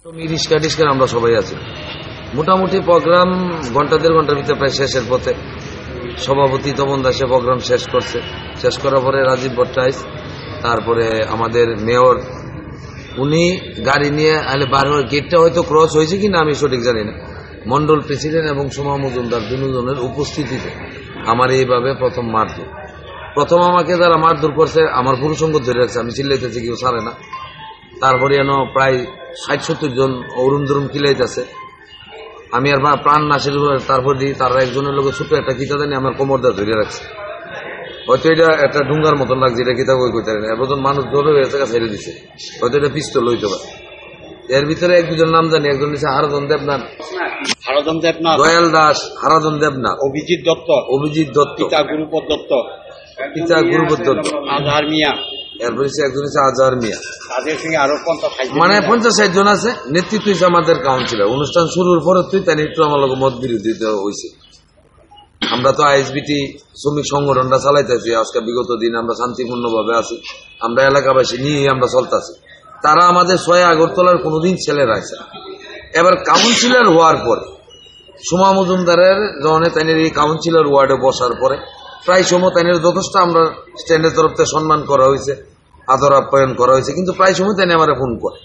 রিস্কা টিস্কা আমরা সবাই আছি। মোটামুটি প্রোগ্রাম ঘন্টা দেড় ঘন্টার ভিতরে প্রায় শেষের পথে। সভাপতি তপন দাসে প্রোগ্রাম শেষ করছে, শেষ করার পরে রাজীব ভট্টাচার্য, তারপরে আমাদের মেয়র, উনি গাড়ি নিয়ে আলে বার হয়ে গেটটা হয়তো ক্রস হয়েছে কিনা আমি সঠিক জানি না, মন্ডল প্রেসিডেন্ট এবং সোমা মজুমদার দুজনের উপস্থিতিতে আমার এইভাবে প্রথম মারধর। প্রথম আমাকে যারা মারধর করছে আমার পুরুষঙ্গ ধরে রাখছে, আমি চিল্লাইতেছি কেউ ছাড়ে না। তারপরে যেন প্রায় ষাট সত্তর জন অরুণ দরুম কিলাইতেছে, আমি আর প্রাণ নাশের তারপর দিই তারা একজনের লোক ছোট একটা কিতা জানি আমার কোমরটা ধরে রাখছে, হয়তো এটা একটা ডুঙ্গার মতন লাগছে, এটা কিতা বই করতে না, এবার মানুষ ধরে হয়েছে ছেড়ে দিছে, হয়তো এটা পিস্তল হইতে পারে। এর ভিতরে এক দুজন নাম জানি, একজন হচ্ছে হারাধন দেবনাথ, হারাধন দেবনাথ, দয়াল দাস, হারাধন দেবনাথ, অভিজিৎ দত্ত, অভিজিৎ দত্ত, পিতা গুরুপদ দত্ত, পিতা গুরুপদ দত্ত, আজহার মিয়া, এরপর হচ্ছে একজন হচ্ছে আজহার মিয়া, তাদের সঙ্গে আরো পঞ্চাশ মানে পঞ্চাশ ষাট জন আছে। নেতৃত্ব হচ্ছে আমাদের কাউন্সিলর। অনুষ্ঠান শুরুর পরে তুই তাই একটু আমার লোক মত বিরোধিতা হয়েছে। আমরা তো আইএসবিটি শ্রমিক সংগঠনটা চালাইতেছি আজকে, বিগত দিন আমরা শান্তিপূর্ণভাবে আছি, আমরা এলাকাবাসী নিয়ে আমরা চলতেছি। তারা আমাদের ছয় আগরতলার কোনোদিন ছেলেরা আছে। এবার কাউন্সিলর হওয়ার পরে সোমা মজুমদারের যখন তাইনের এই কাউন্সিলর ওয়ার্ডে বসার পরে প্রায় সময় তাইনের যথেষ্ট আমরা স্ট্যান্ডের তরফ থেকে সম্মান করা হয়েছে, আদর আপ্যায়ন করা হয়েছে, কিন্তু প্রায় সময় তাই আমার ফোন করে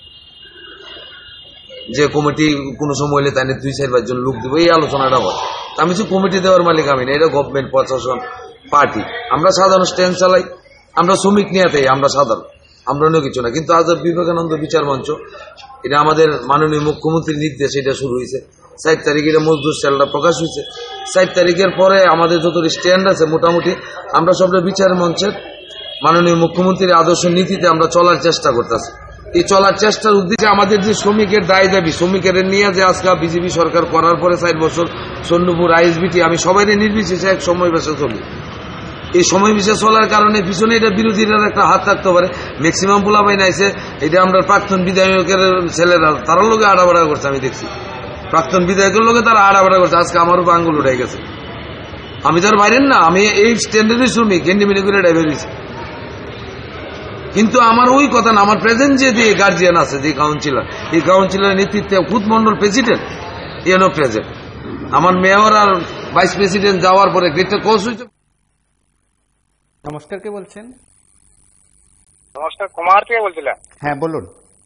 যে কমিটি কোনো সময় হলে তাই দুই চার পাঁচজন লোক দিব, এই আলোচনাটা হয়। আমি তো কমিটি দেওয়ার মালিক আমি না, এটা গভর্নমেন্ট প্রশাসন পার্টি। আমরা সাধারণ স্ট্যান্ড চালাই, আমরা শ্রমিক নিয়াতেই, আমরা সাধারণ, আমরা অন্য কিছু না। কিন্তু আজ বিবেকানন্দ বিচার মঞ্চ, এটা আমাদের মাননীয় মুখ্যমন্ত্রীর নির্দেশ, এটা শুরু হয়েছে। ষাট তারিখে এটা মজদুর সেলটা প্রকাশ হয়েছে। ষাট তারিখের পরে আমাদের যত স্ট্যান্ড আছে মোটামুটি আমরা সবটা বিচার মঞ্চের মাননীয় মুখ্যমন্ত্রীর আদর্শ নীতিতে আমরা চলার চেষ্টা করতেছি। এই চলার চেষ্টার উদ্দেশ্যে আমাদের যে শ্রমিকের দায় দাবি, শ্রমিকের নিয়ে যে আজকে বিজেপি সরকার করার পরে চার বছর চন্দ্রপুর আইএসবিটি, আমি সবাই নির্বিশেষে এক সময় বেশি চলি। এই সময় বিশেষ চলার কারণে পিছনে এটা বিরোধীরা একটা হাত থাকতে পারে। ম্যাক্সিমাম পোলাপাই নাইছে, এটা আমরা প্রাক্তন বিধায়কের ছেলেরা তার লোকে আড়াবাড়া করছে, আমি দেখছি প্রাক্তন বিধায়কের লোকে তারা আড়াবাড়া করছে। আজকে আমার উপর আঙ্গুল উঠে গেছে, আমি তার বাইরের না, আমি এই স্ট্যান্ডার্ডের শ্রমিক, গেন্ডিমিনি করে ড্রাইভার হয়েছি। কিন্তু আমার ওই কথা না, আমার প্রেজেন্ট যে গার্জিয়ান আছে, যে কাউন্সিলর, এই কাউন্সিলরের নেতৃত্বে খুদ মন্ডল প্রেসিডেন্ট এনও প্রেজেন্ট, আমার মেয়র আর ভাইস প্রেসিডেন্ট যাওয়ার পরে গেটটা ক্লোজ হয়েছে। নমস্কার, কে বলছেন? নমস্কার, কুমার থেকে বলছিলাম। হ্যাঁ বলুন।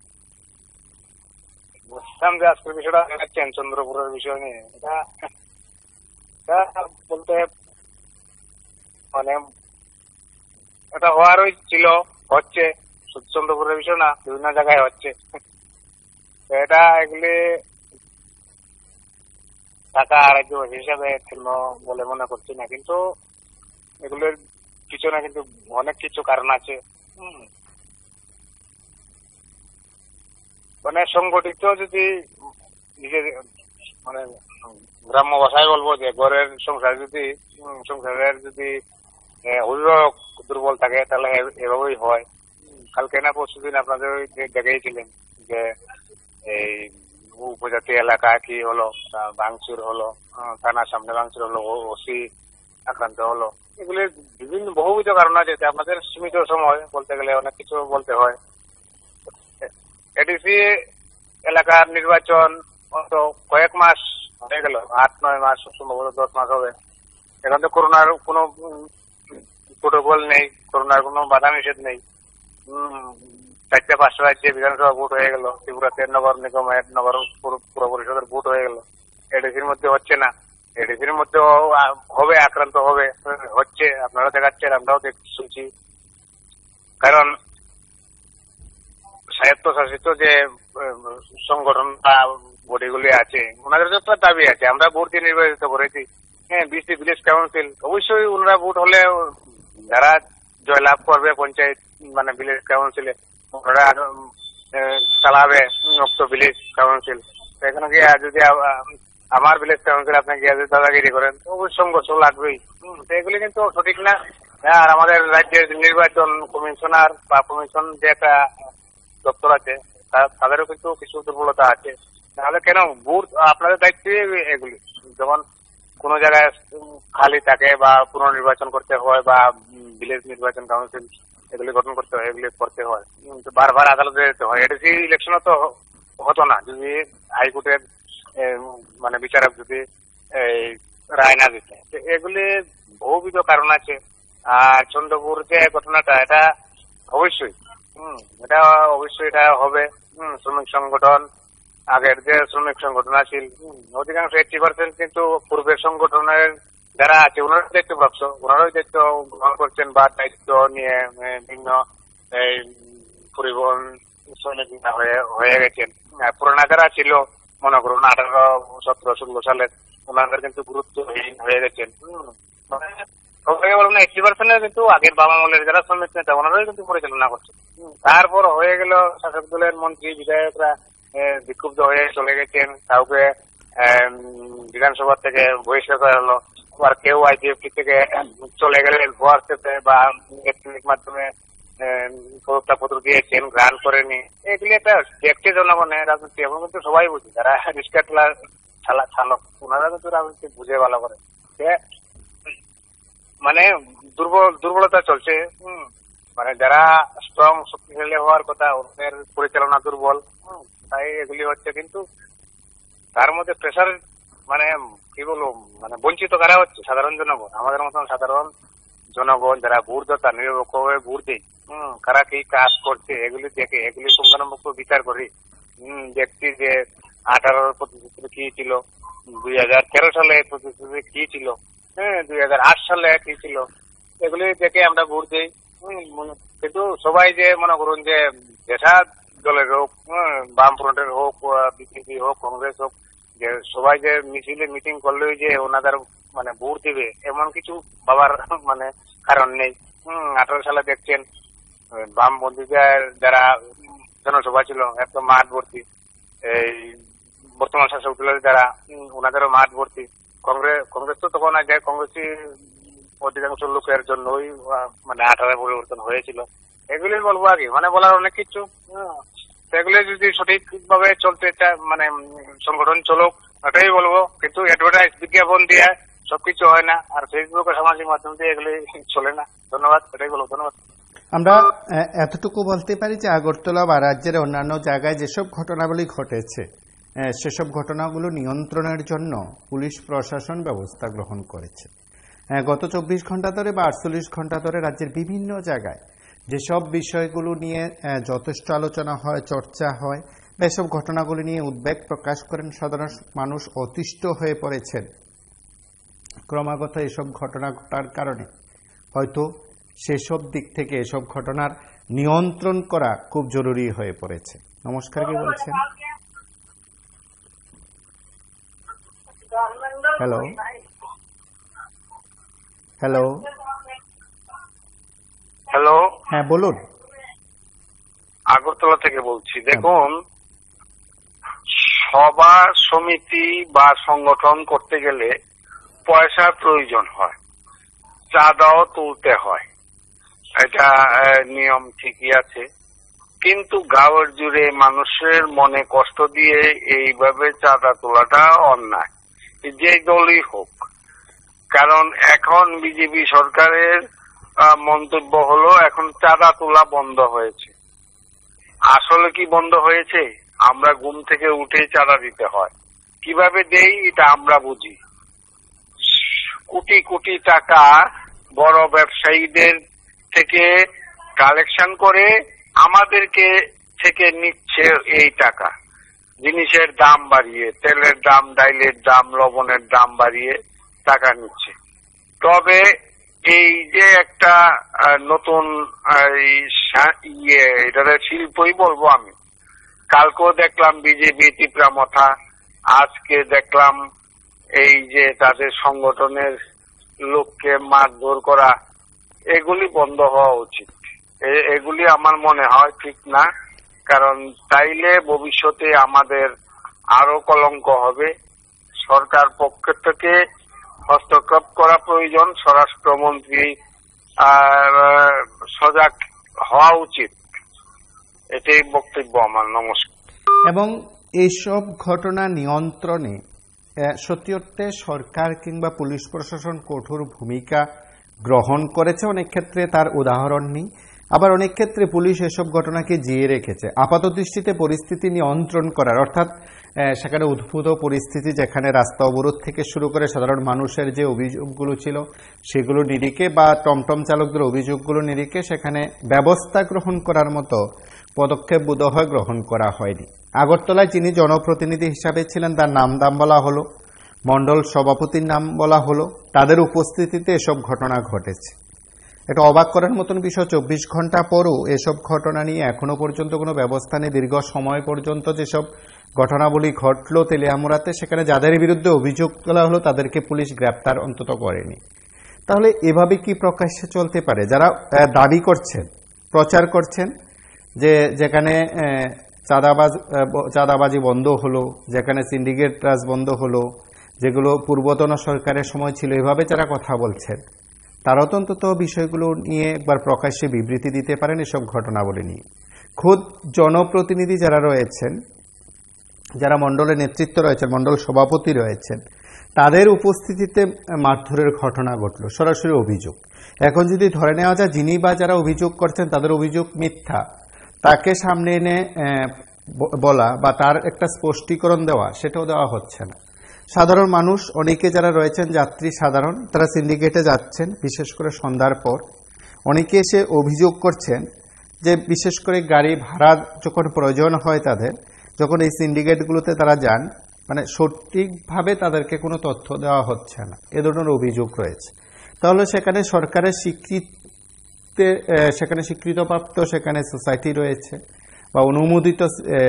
বুঝলাম যে আজকের বিষয়টা জানাচ্ছেন চন্দ্রপুরের বিষয় নিয়ে, এটা বলতে মানে এটা হওয়ারই ছিল, হচ্ছে, চন্দ্রপুরের বিষয় না, বিভিন্ন জায়গায় হচ্ছে। এটা এগুলি ঢাকা রাজ্য হিসাবে কেন বলে মনে করছি না, কিন্তু এগুলোর কিছু না কিন্তু অনেক কিছু কারণ আছে। হম মানে সংগঠিত যদি নিজের মানে গ্রাম্য ভাষায় বলবো যে ঘরের সংসার যদি সংসারের যদি অভিভাবক দুর্বল থাকে তাহলে এভাবেই হয়। কালকে না পরশু দিন আপনাদের দেখেছিলেন যে এই উপজাতি এলাকা কি হলো, ভাঙচুর হলো, থানার সামনে ভাঙচুর হলো, ওসি আক্রান্ত হলো। এগুলি বিভিন্ন বহুবিধ কারণ আছে। আপনাদের সীমিত সময় বলতে গেলে অনেক কিছু বলতে হয়। এডিসি এলাকার নির্বাচন তো কয়েক মাস হয়ে গেল, আট নয় মাস, সম্ভবত দশ মাস হবে। এখন তো করোনার কোনো প্রোটোকল নেই, করোনার কোনো বাধা নিষেধ নেই। চারটে পাঁচটা রাজ্যে বিধানসভা ভোট হয়ে গেল, ত্রিপুরাতে নগর নিগমের নগর পুর পরিষদের ভোট হয়ে গেল, এডিসির মধ্যে হচ্ছে না। এডিসির মধ্যে হবে, আক্রান্ত হবে, হচ্ছে, আপনারা দেখাচ্ছেন, আমরাও শুনছি। কারণ স্বায়ত্তশাসিত যে সংগঠন বা বডিগুলি আছে, ওনাদের যত দাবি আছে, আমরা ভোট দিয়ে নির্বাচিত করেছি। হ্যাঁ, বিসি ভিলেজ কাউন্সিল, অবশ্যই ওনারা ভোট হলে যারা জয়লাভ করবে পঞ্চায়েত মানে ভিলেজ কাউন্সিলে, ওনারা চালাবে মুক্ত ভিলেজ কাউন্সিল। এখানে গিয়ে যদি আমার ভিলেজ কাউন্সিল আপনি গিয়ে যদি দাদাগিরি করেন, অবশ্যই সংঘর্ষ লাগবেই। হম এগুলি কিন্তু সঠিক না। আর আমাদের রাজ্যের নির্বাচন কমিশনার বা কমিশন যে একটা দপ্তর আছে, তাদেরও কিন্তু কিছু দুর্বলতা আছে। তাহলে কেন ভোট আপনাদের দায়িত্ব এগুলি, যখন কোন জায়গায় খালি থাকে বা পুনর্নির্বাচন করতে হয় বা ভিলেজ নির্বাচন কাউন্সিল এগুলি গঠন করতে হয়, এগুলি করতে হয়, বারবার আদালতে যেতে হয়। এডিসি ইলেকশনও তো হতো না যদি হাইকোর্টের মানে বিচারক যদি এই রায় না দিতে। এগুলি বহুবিধ কারণ আছে। আর চন্দ্রপুর যে ঘটনাটা এটা অবশ্যই হম এটা অবশ্যই এটা হবে। হম শ্রমিক সংগঠন আগের যে শ্রমিক সংগঠন আছে অধিকাংশ এইটি পার্সেন্ট কিন্তু পূর্বের সংগঠনের যারা আছে ওনারা দায়িত্বপ্রাপ্ত, ওনারাই দায়িত্ব গ্রহণ করছেন বা দায়িত্ব নিয়ে বিভিন্ন এই পরিবহন শ্রমিক হয়ে হয়ে গেছেন। পুরানা যারা ছিল মনে করুন আঠারো সতেরো ষোলো সালের ওনাদের কিন্তু গুরুত্বহীন হয়ে গেছেন। এইটি পার্সেন্ট কিন্তু আগের বাবা আমলের যারা শ্রমিক নেতা ওনারাই কিন্তু পরিচালনা করছে। তারপর হয়ে গেল শাসক দলের মন্ত্রী বিধায়করা বিক্ষুব্ধ হয়ে চলে গেছেন, কাউকে বিধানসভা থেকে বহিষ্কার করা হলো, আবার কেউ আইপিএফটি থেকে চলে গেলেন হোয়াটসঅ্যাপে বা ইলেকট্রনিক মাধ্যমে পদত্যাগপত্র দিয়েছেন, গ্রহণ করেনি। এগুলি একটা দেখছে জনগণে রাজনীতি এখন কিন্তু সবাই বুঝি, যারা রিক্সা চালক চালক ওনারা কিন্তু রাজনীতি বুঝে ভালো করে। মানে দুর্বল দুর্বলতা চলছে। হম মানে যারা স্ট্রং শক্তিশালী হওয়ার কথা ওদের পরিচালনা দুর্বল, তাই এগুলি হচ্ছে। কিন্তু তার মধ্যে প্রেশার মানে কি বলবো মানে বঞ্চিত কারা হচ্ছে সাধারণ জনগণ, আমাদের মতন সাধারণ জনগণ যারা ভোট দাতা নিরপেক্ষভাবে ভোট দেয়, হম কারা কি কাজ করছে এগুলি দেখে এগুলি পুঙ্খানুপুঙ্খ বিচার করি। হম দেখছি যে আঠারোর প্রতিশ্রুতি কি ছিল, দুই হাজার তেরো সালে প্রতিশ্রুতি কি ছিল, হ্যাঁ দুই হাজার আট সালে কি ছিল, এগুলি দেখে আমরা ভোট দিই। কিন্তু সবাই যে মনে করুন যে যেসা দলের হোক, বামফ্রন্টের হোক, বিজেপি হোক, কংগ্রেস হোক, যে সবাই যে মিছিলে মিটিং করলেই যে ওনাদের মানে ভোট দিবে এমন কিছু বাবার মানে কারণ নেই। হম আঠারো সালে দেখছেন বামপন্থীদের যারা জনসভা ছিল একদম মাঠ ভর্তি, এই বর্তমান শাসক দলের যারা ওনাদেরও মাঠ ভর্তি। কংগ্রেস কংগ্রেস তো তখন আগে কংগ্রেসি অধিকাংশ লোকের জন্যই মানে আঠারো পরিবর্তন হয়েছিল। এগুলি বলবো আগে মানে বলার অনেক কিছু। সেগুলি যদি সঠিকভাবে চলতে চায় মানে সংগঠন চলুক এটাই বলবো, কিন্তু অ্যাডভার্টাইজ বিজ্ঞাপন দিয়ে সবকিছু হয় না, আর ফেসবুক সামাজিক মাধ্যম দিয়ে এগুলি চলে না। ধন্যবাদ, এটাই বলবো। ধন্যবাদ। আমরা এতটুকু বলতে পারি যে আগরতলা বা রাজ্যের অন্যান্য জায়গায় যেসব ঘটনাগুলি ঘটেছে সেসব ঘটনাগুলো নিয়ন্ত্রণের জন্য পুলিশ প্রশাসন ব্যবস্থা গ্রহণ করেছে। গত চব্বিশ ঘন্টা ধরে বা আটচল্লিশ ঘন্টা ধরে রাজ্যের বিভিন্ন জায়গায় যেসব বিষয়গুলো নিয়ে যথেষ্ট আলোচনা হয়, চর্চা হয়, বা এসব ঘটনাগুলি নিয়ে উদ্বেগ প্রকাশ করেন সাধারণ মানুষ, অতিষ্ঠ হয়ে পড়েছেন ক্রমাগত এসব ঘটনা ঘটার কারণে। হয়তো সেসব দিক থেকে এসব ঘটনার নিয়ন্ত্রণ করা খুব জরুরি হয়ে পড়েছে। নমস্কার, কি বলছেন? হ্যালো হ্যালো হ্যালো হ্যাঁ বলুন। আগরতলা থেকে বলছি। দেখুন, সভা সমিতি বা সংগঠন করতে গেলে পয়সার প্রয়োজন হয়, চাঁদাও তুলতে হয়, এটা নিয়ম ঠিকই আছে। কিন্তু গাঁয়ের জুড়ে মানুষের মনে কষ্ট দিয়ে এইভাবে চাঁদা তোলাটা অন্যায়, যে দলই হোক। কারণ এখন বিজেপি সরকারের মন্তব্য হলো এখন চাঁদা তোলা বন্ধ হয়েছে। আসলে কি বন্ধ হয়েছে? আমরা ঘুম থেকে উঠে চাঁদা দিতে হয়, কিভাবে দেই এটা আমরা বুঝি। কোটি কোটি টাকা বড় ব্যবসায়ীদের থেকে কালেকশন করে আমাদেরকে থেকে নিচ্ছে এই টাকা, জিনিসের দাম বাড়িয়ে, তেলের দাম, ডাইলের দাম, লবণের দাম বাড়িয়ে টাকা নিচ্ছে। তবে এই যে একটা নতুন ইয়ে এটা শিল্পই বলবো আমি, কালকেও দেখলাম বিজেপি তীব্রামথা, আজকে দেখলাম এই যে তাদের সংগঠনের লোককে মারধর করা, এগুলি বন্ধ হওয়া উচিত। এগুলি আমার মনে হয় ঠিক না, কারণ তাইলে ভবিষ্যতে আমাদের আরো কলঙ্ক হবে। সরকার পক্ষ থেকে হস্তক্ষেপ করা প্রয়োজন, স্বরাষ্ট্রমন্ত্রী আর সজাগ হওয়া উচিত, এটাই বক্তব্য আমার। নমস্কার। এবং এইসব ঘটনা নিয়ন্ত্রণে সত্যি অর্থে সরকার কিংবা পুলিশ প্রশাসন কঠোর ভূমিকা গ্রহণ করেছে, অনেক ক্ষেত্রে তার উদাহরণ নেই। আবার অনেক ক্ষেত্রে পুলিশ এসব ঘটনাকে জিয়ে রেখেছে আপাত দৃষ্টিতে পরিস্থিতি নিয়ন্ত্রণ করার, অর্থাৎ সেখানে উদ্ভূত পরিস্থিতি যেখানে রাস্তা অবরোধ থেকে শুরু করে সাধারণ মানুষের যে অভিযোগগুলো ছিল সেগুলো নিরিখে বা টমটম চালকদের অভিযোগগুলো নিরিখে সেখানে ব্যবস্থা গ্রহণ করার মতো পদক্ষেপ বোধহয় গ্রহণ করা হয়নি। আগরতলায় যিনি জনপ্রতিনিধি হিসাবে ছিলেন তার নাম দাম বলা হলো, মণ্ডল সভাপতির নাম বলা হলো, তাদের উপস্থিতিতে এসব ঘটনা ঘটেছে। এটা অবাক করার মতন বিষয়, চব্বিশ ঘন্টা পরও এসব ঘটনা নিয়ে এখনো পর্যন্ত কোনো ব্যবস্থা নেই। দীর্ঘ সময় পর্যন্ত যেসব ঘটনাবলী ঘটলো তেলিয়ামুড়াতে, সেখানে যাদের বিরুদ্ধে অভিযোগ তোলা হলো তাদেরকে পুলিশ গ্রেপ্তার অন্তত করেনি। তাহলে এভাবে কি প্রকাশ্যে চলতে পারে? যারা দাবি করছেন, প্রচার করছেন যে যেখানে চাঁদাবাজ চাঁদাবাজি বন্ধ হলো, যেখানে সিন্ডিকেট রাজ বন্ধ হলো, যেগুলো পূর্বতন সরকারের সময় ছিল, এভাবে যারা কথা বলছেন তারাও তো অন্তত বিষয়গুলো নিয়ে একবার প্রকাশ্যে বিবৃতি দিতে পারেন এসব ঘটনাবলী নিয়ে। খোদ জনপ্রতিনিধি যারা রয়েছেন, যারা মণ্ডলের নেতৃত্ব রয়েছেন, মণ্ডল সভাপতি রয়েছেন, তাদের উপস্থিতিতে মারধরের ঘটনা ঘটলো, সরাসরি অভিযোগ। এখন যদি ধরে নেওয়া যায় যিনি বা যারা অভিযোগ করছেন তাদের অভিযোগ মিথ্যা, তাকে সামনে এনে বলা বা তার একটা স্পষ্টীকরণ দেওয়া, সেটাও দেওয়া হচ্ছে না। সাধারণ মানুষ অনেকে যারা রয়েছেন, যাত্রী সাধারণ, তারা সিন্ডিকেটে যাচ্ছেন বিশেষ করে সন্ধ্যার পর। অনেকে এসে অভিযোগ করছেন যে বিশেষ করে গাড়ি ভাড়া যখন প্রয়োজন হয় তাদের, যখন এই সিন্ডিকেটগুলোতে তারা যান, মানে সঠিকভাবে তাদেরকে কোনো তথ্য দেওয়া হচ্ছে না, এ ধরনের অভিযোগ রয়েছে। তাহলে সেখানে সরকারের স্বীকৃতি, সেখানে স্বীকৃতপ্রাপ্ত সেখানে সোসাইটি রয়েছে বা অনুমোদিত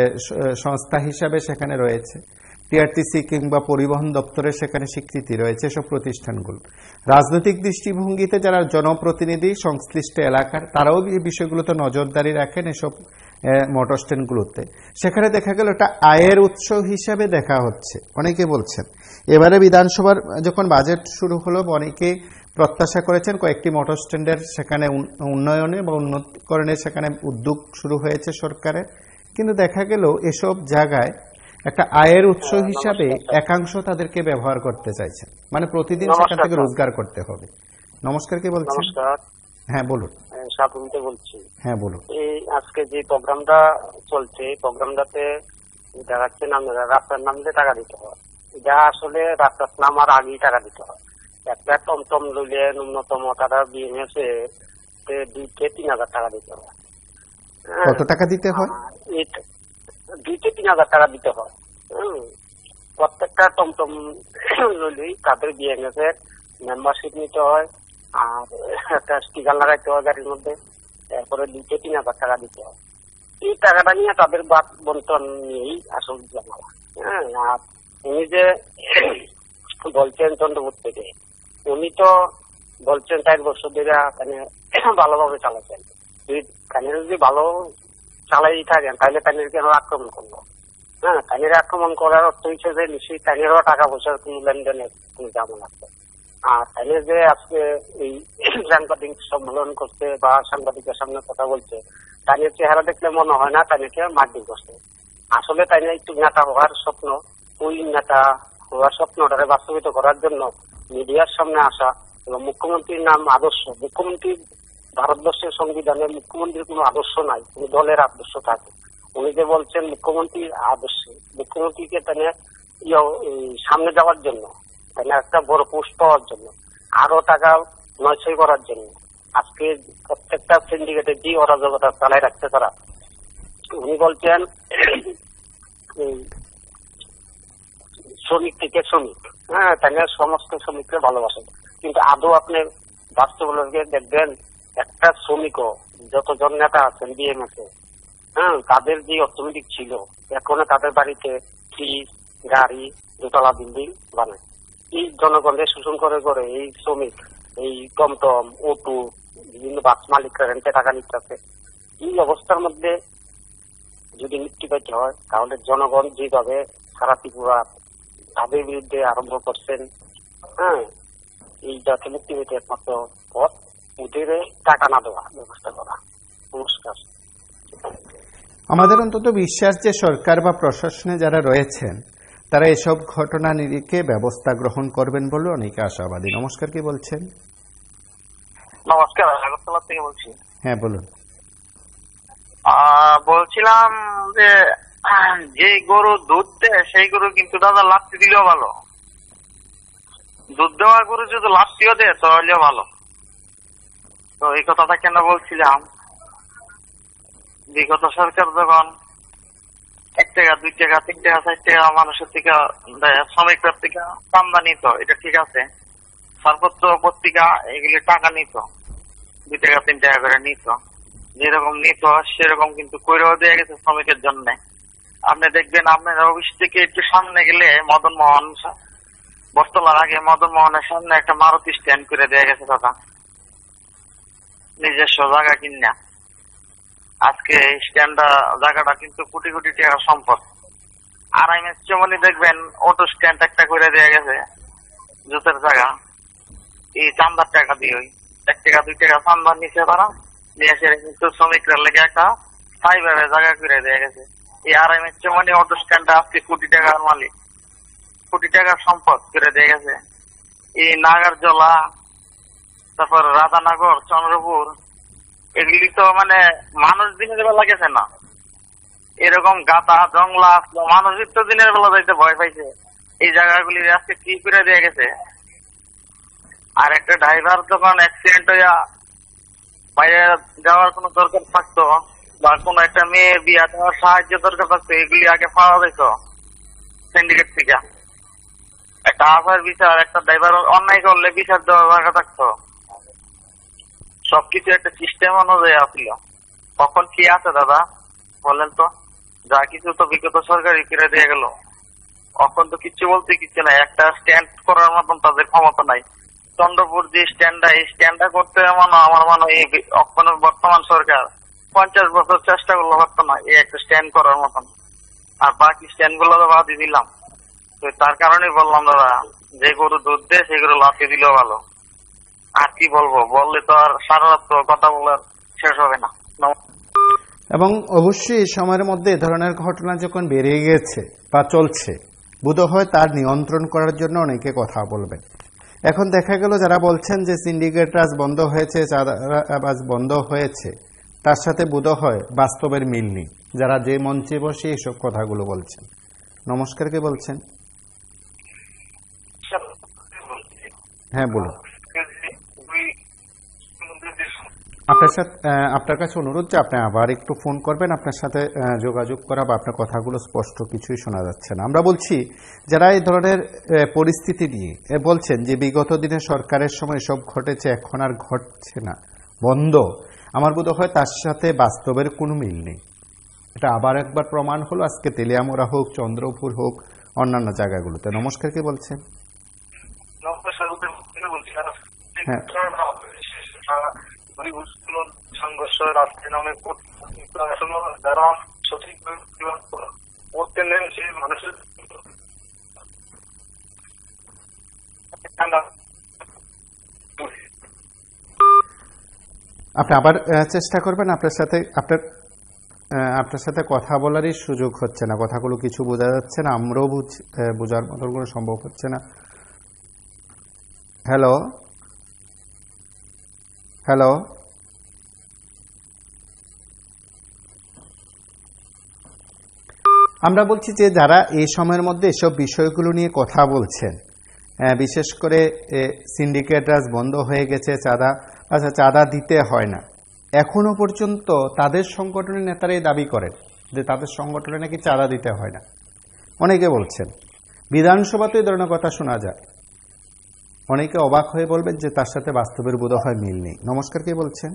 সংস্থা হিসাবে সেখানে রয়েছে, টিআরটিসি কিংবা পরিবহন দপ্তরের সেখানে স্বীকৃতি রয়েছে সব প্রতিষ্ঠানগুলো। রাজনৈতিক দৃষ্টিভঙ্গিতে যারা জনপ্রতিনিধি সংশ্লিষ্ট এলাকার, তারাও এই বিষয়গুলোতে নজরদারি রাখেন এসব মোটর স্ট্যান্ডগুলোতে। সেখানে দেখা গেল এটা আয়ের উৎস হিসাবে দেখা হচ্ছে। অনেকে বলছেন এবারে বিধানসভার যখন বাজেট শুরু হলো, অনেকে প্রত্যাশা করেছেন কয়েকটি মোটর স্ট্যান্ডের সেখানে উন্নয়নে বা উন্নতকরণের সেখানে উদ্যোগ শুরু হয়েছে সরকারের, কিন্তু দেখা গেল এসব জায়গায় একটা আয়ের উৎস হিসাবে একাংশ তাদেরকে ব্যবহার করতে চাইছেন, মানে প্রতিদিন সেখান থেকে রোজগার করতে হবে। নমস্কার, কে বলছেন? হ্যাঁ বলুন। সাপুনতে বলছি। হ্যাঁ বলুন। এই আজকে যে প্রোগ্রামটা চলছে, প্রোগ্রামটাতে দেখাচ্ছে নামে রাস্তার নামলে টাকা দিতে হয়, যা আসলে রাস্তার নামার আগেই টাকা দিতে হয়। একটা টমটম লইলে ন্যূনতম টাকা বিএমএস দুই থেকে তিন হাজার টাকা দিতে হয়। কত টাকা দিতে হয়? দুই থেকে তিন হাজার টাকা দিতে হয়। হম প্রত্যেকটা টমটম লইলেই তাদের বিএমএস এর মেম্বারশিপ নিতে হয়, আর একটা স্টিকার লাগাইতে হয় গাড়ির মধ্যে, তারপরে দুই থেকে তিন হাজার টাকা দিতে হয়। এই টাকাটা নিয়ে তাদের বাদ বন্টন নিয়েই আসল জানালা। হ্যাঁ, আর উনি যে বলছেন চন্দ্রপুর থেকে, উনি তো বলছেন চার বছর ধরে ভালোভাবে চালাচ্ছেন। কানের যদি ভালো চালাই থাকেন তাহলে কানের কেন আক্রমণ করলো? হ্যাঁ, কানের আক্রমণ করার অর্থ হচ্ছে যে নিশ্চয়ই কানেরও টাকা পয়সার কোন লেনদেনের কোন জামা আছে। আর কানের যে আজকে এই সাংবাদিক সম্মেলন করছে বা সাংবাদিকের সামনে কথা বলছে, কানের চেহারা দেখলে মনে হয় না কানেকে মারধর করছে। আসলে তাই না একটু নেতা হওয়ার স্বপ্ন, ওই নেতা হওয়ার স্বপ্নটাকে বাস্তবিত করার জন্য মিডিয়ার সামনে আসা এবং মুখ্যমন্ত্রীর নাম আদর্শ। মুখ্যমন্ত্রী ভারতবর্ষের সংবিধানের মুখ্যমন্ত্রীর কোনো আদর্শ নাই, কোন দলের আদর্শ থাকে। উনি যে বলছেন মুখ্যমন্ত্রীর আদর্শ, মুখ্যমন্ত্রীকে তাই সামনে যাওয়ার জন্য, তাই একটা বড় পোস্ট পাওয়ার জন্য, আরো টাকা নয়ছয় করার জন্য, আজকে প্রত্যেকটা সিন্ডিকেটে যে অরাজকতা চালাই রাখছে তারা। উনি বলছেন শ্রমিক থেকে শ্রমিক, হ্যাঁ, তাই সমস্ত শ্রমিককে ভালোবাসেন, কিন্তু আদৌ আপনি বাস্তবকে দেখবেন একটা শ্রমিকও যতজন নেতা আছেন বিএমএস এ, হ্যাঁ, তাদের যে অর্থনৈতিক ছিল, এখন তাদের বাড়িতে ফ্রিজ, গাড়ি, দোতলা বিল্ডিং বানায়। এই জনগণের শোষণ করে করে এই শ্রমিক, এই টমটম, অটো, বিভিন্ন বাস মালিকরা রেন্টে টাকা নিচ্ছে। এই অবস্থার মধ্যে যদি মুক্তি পেতে হয় তাহলে জনগণ যেভাবে সারা ত্রিপুরা তাদের বিরুদ্ধে আরম্ভ করছেন, হ্যাঁ, এই যাতে মুক্তি পেতে একমাত্র পথ ওদের টাকা না দেওয়া ব্যবস্থা করা। নমস্কার। আমাদের অন্তত বিশ্বাস যে সরকার বা প্রশাসনে যারা রয়েছেন তারা এসব ঘটনা নিরিখে ব্যবস্থা গ্রহণ করবেন বলে অনেকে আশাবাদী। নমস্কার, কি বলছেন? নমস্কার, আগরতলা থেকে বলছি। হ্যাঁ বলুন। আহ, বলছিলাম যে যে গরু দুধ দেয় সেই গরু কিন্তু দাদা লাত্তি দিলেও ভালো। দুধ দেওয়া গরু যদি লাত্তিও দেয় তাহলেও ভালো। তো এই কথাটা কেন বলছিলাম, বিগত সরকার যখন এক টাকা দুই টাকা তিন টাকা চার টাকা মানুষের থেকে শ্রমিকদের থেকে চান্দা নিত, এটা ঠিক আছে। সর্বোচ্চ পত্রিকা এগুলি টাকা নিত, দুই টাকা তিন টাকা করে নিত, যেরকম নিত সেরকম কিন্তু কইরেও দেওয়া গেছে শ্রমিকের জন্য। আপনি দেখবেন আপনার অফিস থেকে একটু সামনে গেলে মদন মোহন বস্তলার আগে মদন মোহনের সামনে একটা মারুতি স্ট্যান্ড করে দেওয়া গেছে দাদা, নিজস্ব জায়গা কিনা। আজকে স্ট্যান্ডটা জায়গাটা কিন্তু কোটি কোটি টাকার সম্পদ। আর আমি চমনি দেখবেন অটো স্ট্যান্ড একটা করে দেওয়া গেছে জুতের জায়গা, এই চান্দার টাকা দিয়ে এক টাকা দুই টাকা চান্দার নিচে তারা নিয়ে এসে কিন্তু শ্রমিকরা লেগে একটা স্থায়ী ভাবে জায়গা করে দেওয়া গেছে। এই আর এম এস চমনি অটো স্ট্যান্ডটা আজকে কোটি টাকার মালিক, কোটি টাকার সম্পদ করে দেওয়া গেছে। এই নাগারজলা, তারপর রাধানগর, চন্দ্রপুর, এগুলি তো মানে মানুষ দিনের বেলা গেছে না, এরকম গাতা জংলা মানুষের তো দিনের বেলা যাইতে ভয় পাইছে। এই জায়গাগুলি আজকে কি করে দেওয়া গেছে। আর একটা ড্রাইভার যখন অ্যাক্সিডেন্ট হইয়া বাইরে যাওয়ার কোনো দরকার থাকতো বা কোনো একটা মেয়ে বিয়া দেওয়ার সাহায্য দরকার থাকতো, এগুলি আগে পাওয়া যেত সিন্ডিকেট থেকে। একটা আসার বিচার, একটা ড্রাইভার অন্যায় করলে বিচার দেওয়ার জায়গা থাকতো, সবকিছু একটা সিস্টেম অনুযায়ী আসছিল। কখন কি আছে দাদা বলেন তো? যা কিছু তো বিগত সরকারই ফিরে দিয়ে গেল, এখন তো কিচ্ছু বলতে কিচ্ছু নাই। একটা স্ট্যান্ড করার মতন তাদের ক্ষমতা নাই। চন্দ্রপুর যে স্ট্যান্ডটা, এই স্ট্যান্ডটা করতে মানে আমার মনে হয় বর্তমান সরকার পঞ্চাশ বছর চেষ্টা করলো পারতো না এই একটা স্ট্যান্ড করার মতন। আর বাকি স্ট্যান্ড গুলো তো বাদই দিলাম। তো তার কারণেই বললাম দাদা, যে গরু দুধ দেয় সেগুলো লাফি দিলেও ভালো। আর কি বলবো, বললে তো আর সারা রাত কথা বলার শেষ হবে না। এবং অবশ্যই এই সময়ের মধ্যে এ ধরনের ঘটনা যখন বেড়ে গেছে বা চলছে, বোধহয় তার নিয়ন্ত্রণ করার জন্য অনেকে কথা বলবেন। এখন দেখা গেল যারা বলছেন যে সিন্ডিকেট রাজ বন্ধ হয়েছে, চাঁদাবাজ বন্ধ হয়েছে, তার সাথে বোধহয় বাস্তবের মিল নেই যারা যে মঞ্চে বসে এইসব কথাগুলো বলছেন। নমস্কার, কে বলছেন? হ্যাঁ বলুন। আপনার সাথে আপনার কাছে অনুরোধ যে আপনি আবার একটু ফোন করবেন, আপনার সাথে যোগাযোগ করা বা আপনার কথাগুলো স্পষ্ট কিছুই শোনা যাচ্ছে না। আমরা বলছি যারা এই ধরনের পরিস্থিতি নিয়ে বলছেন যে বিগত দিনে সরকারের সময় সব ঘটেছে, এখন আর ঘটছে না, বন্ধ, আমার বোধ হয় তার সাথে বাস্তবের কোনো মিল নেই। এটা আবার একবার প্রমাণ হলো আজকে তেলিয়ামোড়া হোক, চন্দ্রপুর হোক, অন্যান্য জায়গাগুলোতে। নমস্কার, কে বলছেন? হ্যাঁ, সংঘর্ষ রাস্তায় নামে যারা সঠিক করতে নেন সেই মানুষের আপনি আবার চেষ্টা করবেন। আপনার সাথে আপনার আপনার সাথে কথা বলারই সুযোগ হচ্ছে না, কথাগুলো কিছু বোঝা যাচ্ছে না, আমরাও বোঝার মতো কোনো সম্ভব হচ্ছে না। হ্যালো হ্যালো আমরা বলছি যে যারা এই সময়ের মধ্যে এসব বিষয়গুলো নিয়ে কথা বলছেন, বিশেষ করে সিন্ডিকেট রাজ বন্ধ হয়ে গেছে, চাঁদা আচ্ছা চাঁদা দিতে হয় না, এখনো পর্যন্ত তাদের সংগঠনের নেতারাই দাবি করেন যে তাদের সংগঠনে নাকি চাঁদা দিতে হয় না। অনেকে বলছেন, বিধানসভাতে এই ধরনের কথা শোনা যায়। অনেকে অবাক হয়ে বলবেন যে তার সাথে বাস্তবের বোধহয় মিল নেই। নমস্কার, কে বলছেন?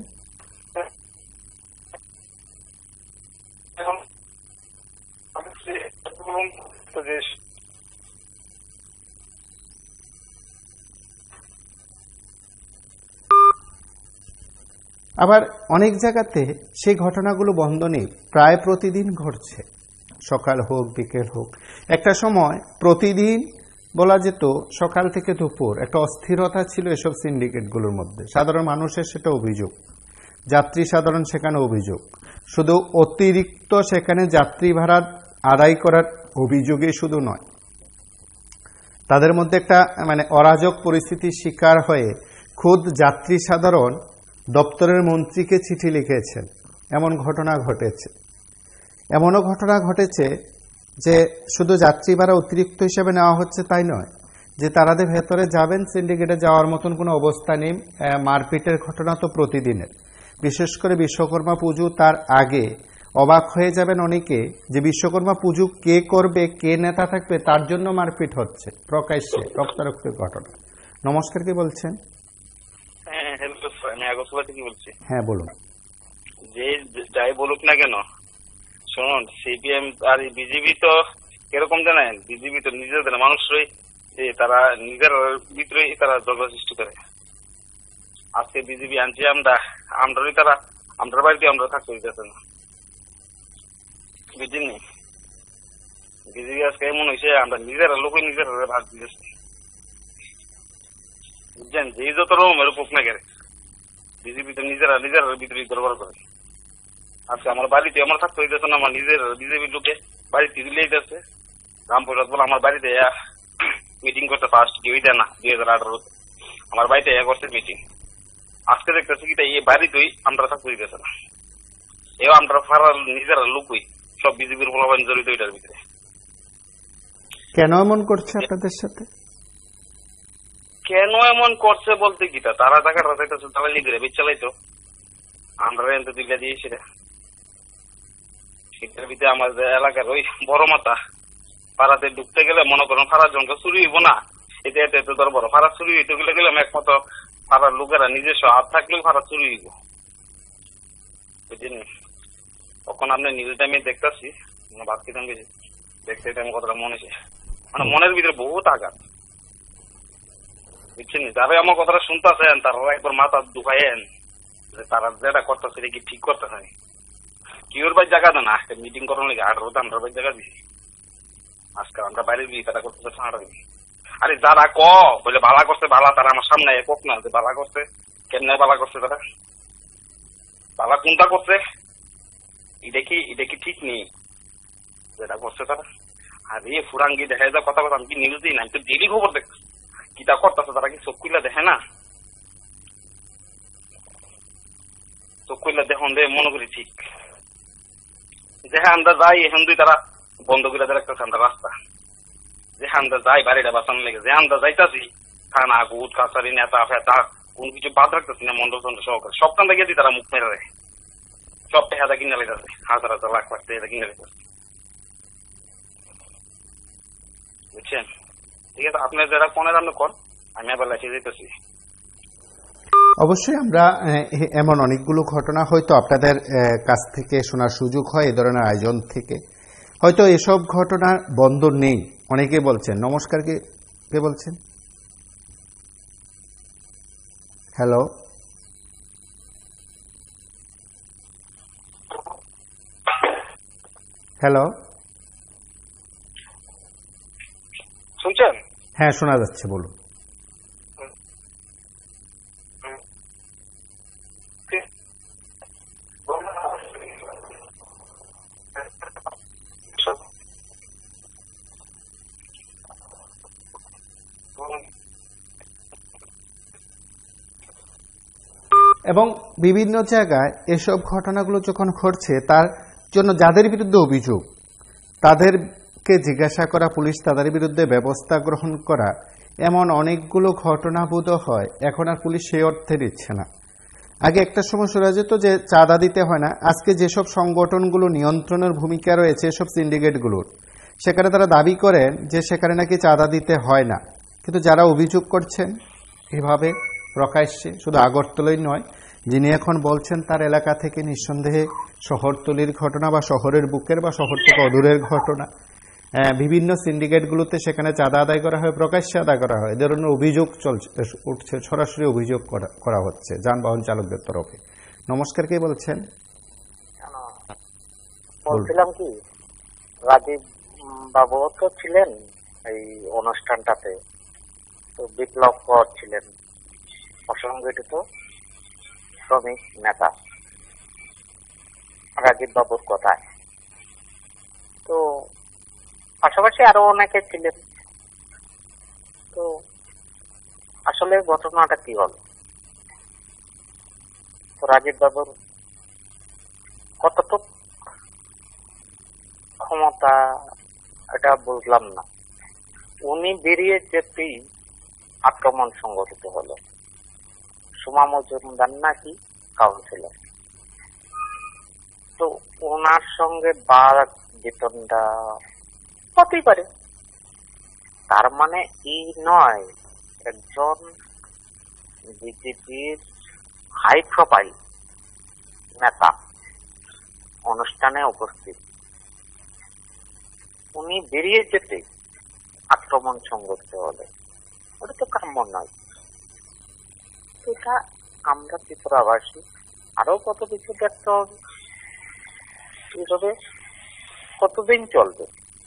আবার অনেক জায়গাতে সেই ঘটনাগুলো বন্ধ নেই, প্রায় প্রতিদিন ঘটছে, সকাল হোক বিকেল হোক। একটা সময় প্রতিদিন বলা যেত সকাল থেকে দুপুর একটা অস্থিরতা ছিল এসব সিন্ডিকেটগুলোর মধ্যে। সাধারণ মানুষের সেটা অভিযোগ, যাত্রী সাধারণ সেখানে অভিযোগ, শুধু অতিরিক্ত সেখানে যাত্রী ভাড়া আদায় করার অভিযোগই শুধু নয়, তাদের মধ্যে একটা মানে অরাজক পরিস্থিতির শিকার হয়ে খুদ যাত্রী সাধারণ দপ্তরের মন্ত্রীকে চিঠি লিখেছেন এমন ঘটনা ঘটেছে। এমনও ঘটনা ঘটেছে যে শুধু যাত্রী ভাড়া অতিরিক্ত হিসেবে নেওয়া হচ্ছে তাই নয়, যে তারাদের ভেতরে যাবেন সিন্ডিকেটে যাওয়ার মতন কোনো অবস্থা নেই। মারপিটের ঘটনা তো প্রতিদিনের, বিশেষ করে বিশ্বকর্মা পুজো তার আগে অবাক হয়ে যাবেন অনেকে যে বিশ্বকর্মা পুজো কে করবে, কে নেতা থাকবে, তার জন্য মারপিট হচ্ছে প্রকাশ্যে, রক্তারক্তির ঘটনা। নমস্কার, কি বলছেন? হ্যাঁ হ্যালো স্যার, আমি আগরতলা থেকে বলছি। হ্যাঁ বলুন। যে যাই বলুক না কেন, শুনুন, সিপিএম আর বিজেপি তো কিরকম জানেন, বিজেপি তো নিজেদের মানুষরাই তারা নিজের ভিতরেই তারা ঝগড়া সৃষ্টি করে। আজকে বিজেপি আনছি আমরা, আমরাই তারা আমরা বাড়িতে আমরা থাকতে দিতেছে না, বুঝছেন? বিজেপি আজকে এমন হয়েছে আমরা নিজেরা লোকই নিজেরা ভাগ দিতেছি, বুঝছেন? যে যত রকমের উপক না গেলে বিজেপি তো নিজেরা নিজেরা ভিতরে দরবার করে। আজকে আমার বাড়িতে আমার থাকতে হইতেছে না, আমার নিজের বিজেপির লোকে বাড়িতে দিলে যাচ্ছে। রামপ্রসাদ বলে আমার বাড়িতে মিটিং করতে ফার্স্ট কেউই দেয় না, দুই হাজার আঠারোতে আমার বাড়িতে এ করছে মিটিং। আজকে দেখতেছি কি এই বাড়িতেই আমরা থাকতে হইতেছে না, এও আমরা ফারার নিজেরা লোকই সব বিজেপির ফলাফল জড়িত এটার ভিতরে। কেন এমন করছে আপনাদের সাথে? কেন এমন করছে বলতে কি, তারা টাকাটা চাইতেছে চালালি করে বেচ চালাইতো, আমরা এনতে দিকে দিয়ে সেটা সেটার ভিতরে আমাদের এলাকার ওই বড় মাথা পাড়াতে ঢুকতে গেলে মনে করেন ফারার জনকে চুরি হইব না, এতে এতে এত ধর বড় ফারা চুরি হইতে গেলে গেলাম একমাত্র ফারার লোকেরা নিজস্ব হাত থাকলেও ফারা চুরি হইব, বুঝলেন? তখন আপনি নিউজ টাইমে দেখতেছি ভাত খেতাম গেছি, দেখতে টাইম কথাটা মনে হয়েছে, মানে মনের ভিতরে বহুত আঘাত, বুঝছেন? যারা আমার কথাটা শুনতেছেন তারা একবার মাথা ঢুকাইয়েন যে তারা যেটা করতেছে এটা কি ঠিক করতেছে। কিওর ভাই জায়গা দেন, আজকে মিটিং করার লাগে আঠারোতে আমরা ভাই জায়গা দিই, আজকে আমরা বাইরে দিই, তারা করতেছে সাঁড়া দিই। আরে যারা ক বলে ভালা করছে ভালা, তারা আমার সামনে কক না যে ভালা করছে, কেমনে ভালা করছে, তারা ভালা কোনটা করছে, এটা কি এটা কি ঠিক নেই যেটা করছে তারা। আর এ ফুরাঙ্গি দেখা যায় কথা কথা, আমি কি নিউজ দিই না, আমি তো ডেলি খবর দেখছি কিটা করতেছে, তারা কি চোখ খুলে দেখে না? চোখ খুলে দেখুন রে, মনে করি ঠিক যে আমরা যাই এখন দুই তারা বন্ধ করে দেখতেছে আমরা রাস্তা, যে আমরা যাই বাড়িটা বাঁচানোর লেগে, যে আমরা যাইতাছি থানা গুট কাছারি নেতা ফেতা কোন কিছু বাদ রাখতেছি না, মন্ডল চন্দ্র সহকারে সবখান থেকে দিয়ে তারা মুখ মেরে দেয়, সব পেহাদা কিনে লেগেছে, হাজার হাজার লাখ লাখ পেহাদা কিনে লেগেছে, বুঝছেন? ঠিক আছে, আপনার যারা কোনের আপনি কোন, আমি আবার লেখে যেতেছি। অবশ্যই আমরা এমন অনেকগুলো ঘটনা হয়তো আপনাদের কাছ থেকে শোনার সুযোগ হয় এই ধরনের আয়োজন থেকে, হয়তো এসব ঘটনার বন্ধ নেই, অনেকে বলছেন। নমস্কার, কে কে বলছেন? হ্যালো, হ্যালো, শুনছেন? হ্যাঁ শোনা যাচ্ছে, বলুন। এবং বিভিন্ন জায়গায় এসব ঘটনাগুলো যখন ঘটছে তার জন্য যাদের বিরুদ্ধে অভিযোগ তাদেরকে জিজ্ঞাসা করা, পুলিশ তাদের বিরুদ্ধে ব্যবস্থা গ্রহণ করা, এমন অনেকগুলো ঘটনা বোধ হয় এখন আর পুলিশ সেই অর্থে দিচ্ছে না। আগে একটা সময় শোনা যেত যে চাঁদা দিতে হয় না, আজকে যেসব সংগঠনগুলো নিয়ন্ত্রণের ভূমিকা রয়েছে এসব সিন্ডিকেটগুলোর, সেখানে তারা দাবি করেন যে সেখানে নাকি চাঁদা দিতে হয় না, কিন্তু যারা অভিযোগ করছেন এভাবে প্রকাশ্যে, শুধু আগরতলাই নয়, যিনি এখন বলছেন তার এলাকা থেকে নিঃসন্দেহে শহরতলির ঘটনা বা শহরের বুকের বা শহর থেকে অদূরের ঘটনা, বিভিন্ন সিন্ডিকেটগুলোতে সেখানে চাঁদা আদায় করা হয়, প্রকাশ্যে আদায় করা হয়, এ ধরনের অভিযোগ চলছে, উঠছে, সরাসরি অভিযোগ করা হচ্ছে যানবাহন চালকদের তরফে। নমস্কার, কে বলছেন? বলছিলাম কি, রাজীব বাবু তো ছিলেন এই অনুষ্ঠানটাতে, তো বিপ্লব কর ছিলেন অসংগঠিত শ্রমিক নেতা রাজীব বাবুর কথায়, তো পাশাপাশি আরো অনেকে ছিলেন। তো আসলে ঘটনাটা কি হল, তো রাজীব বাবুর কতটুকু ক্ষমতা এটা বুঝলাম না। উনি বেরিয়ে যেতেই আক্রমণ সংগঠিত হলো। সুমা মজুমদার নাকি কাউন্সিলর, তো ওনার সঙ্গে বাদ বেতনটা হতেই পারে। তার মানে এই নয় একজন বিজেপির হাই প্রোফাইল নেতা অনুষ্ঠানে উপস্থিত, উনি বেরিয়ে যেতে আক্রমণ সংগঠিত হলে ওটা তো কাম্য নয়। এটা আমরা ত্রিপুরাবাসী আরো কত কিছু দেখতে হবে, কিভাবে কতদিন চলবে।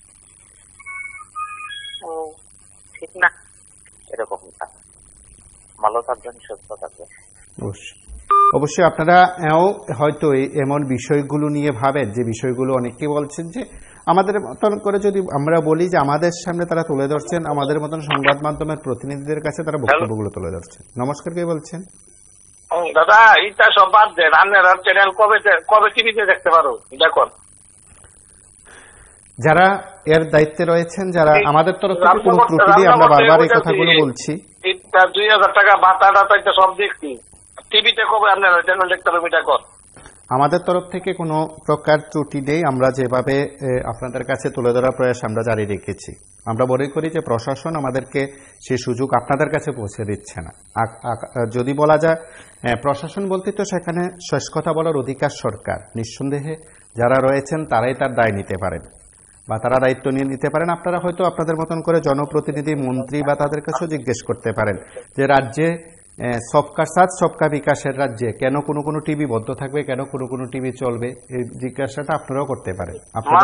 ও ঠিক না, এরকমটা। ভালো থাকবেন, সুস্থ থাকবেন। অবশ্যই আপনারা হয়তো এমন বিষয়গুলো নিয়ে ভাবেন যে বিষয়গুলো অনেকে বলছেন যে আমাদের মতন করে যদি আমরা বলি যে আমাদের সামনে তারা তুলে ধরছেন, আমাদের মতন সংবাদ মাধ্যমের প্রতিনিধিদের কাছে তারা বক্তব্যগুলো তুলে ধরছেন। নমস্কার, কে বলছেন? দাদা এইটা সব বাদ দেন, আপনারা চ্যানেল কবে কবে টিভিতে দেখতে পারো দেখুন। যারা এর দায়িত্বে রয়েছেন, যারা আমাদের তরফ থেকে কোনো ত্রুটি দিয়ে আমরা বারবার এই কথাগুলো বলছি, দুই হাজার টাকা ভাতা টাতা সব দেখছি, টিভিতে কবে আপনারা চ্যানেল দেখতে পারবেন এটা কর। আমাদের তরফ থেকে কোনো প্রকার ত্রুটি নেই। আমরা যেভাবে আপনাদের কাছে তুলে ধরার প্রয়াস আমরা জারি রেখেছি। আমরা মনে করি যে প্রশাসন আমাদেরকে সেই সুযোগ আপনাদের কাছে পৌঁছে দিচ্ছে না। যদি বলা যায় প্রশাসন বলতে তো সেখানে শেষ কথা বলার অধিকার সরকার। নিঃসন্দেহে যারা রয়েছেন তারাই তার দায় নিতে পারেন বা তারা দায়িত্ব নিয়ে নিতে পারেন। আপনারা হয়তো আপনাদের মতন করে জনপ্রতিনিধি, মন্ত্রী বা তাদের কাছেও জিজ্ঞেস করতে পারেন যে রাজ্যে সবকা সাথ সবকা বিকাশের রাজ্যে কেন কোনো কোনো টিভি বন্ধ থাকবে, কেন কোনো কোনো টিভি চলবে, এই জিজ্ঞাসাটা আপনারাও করতে পারেন।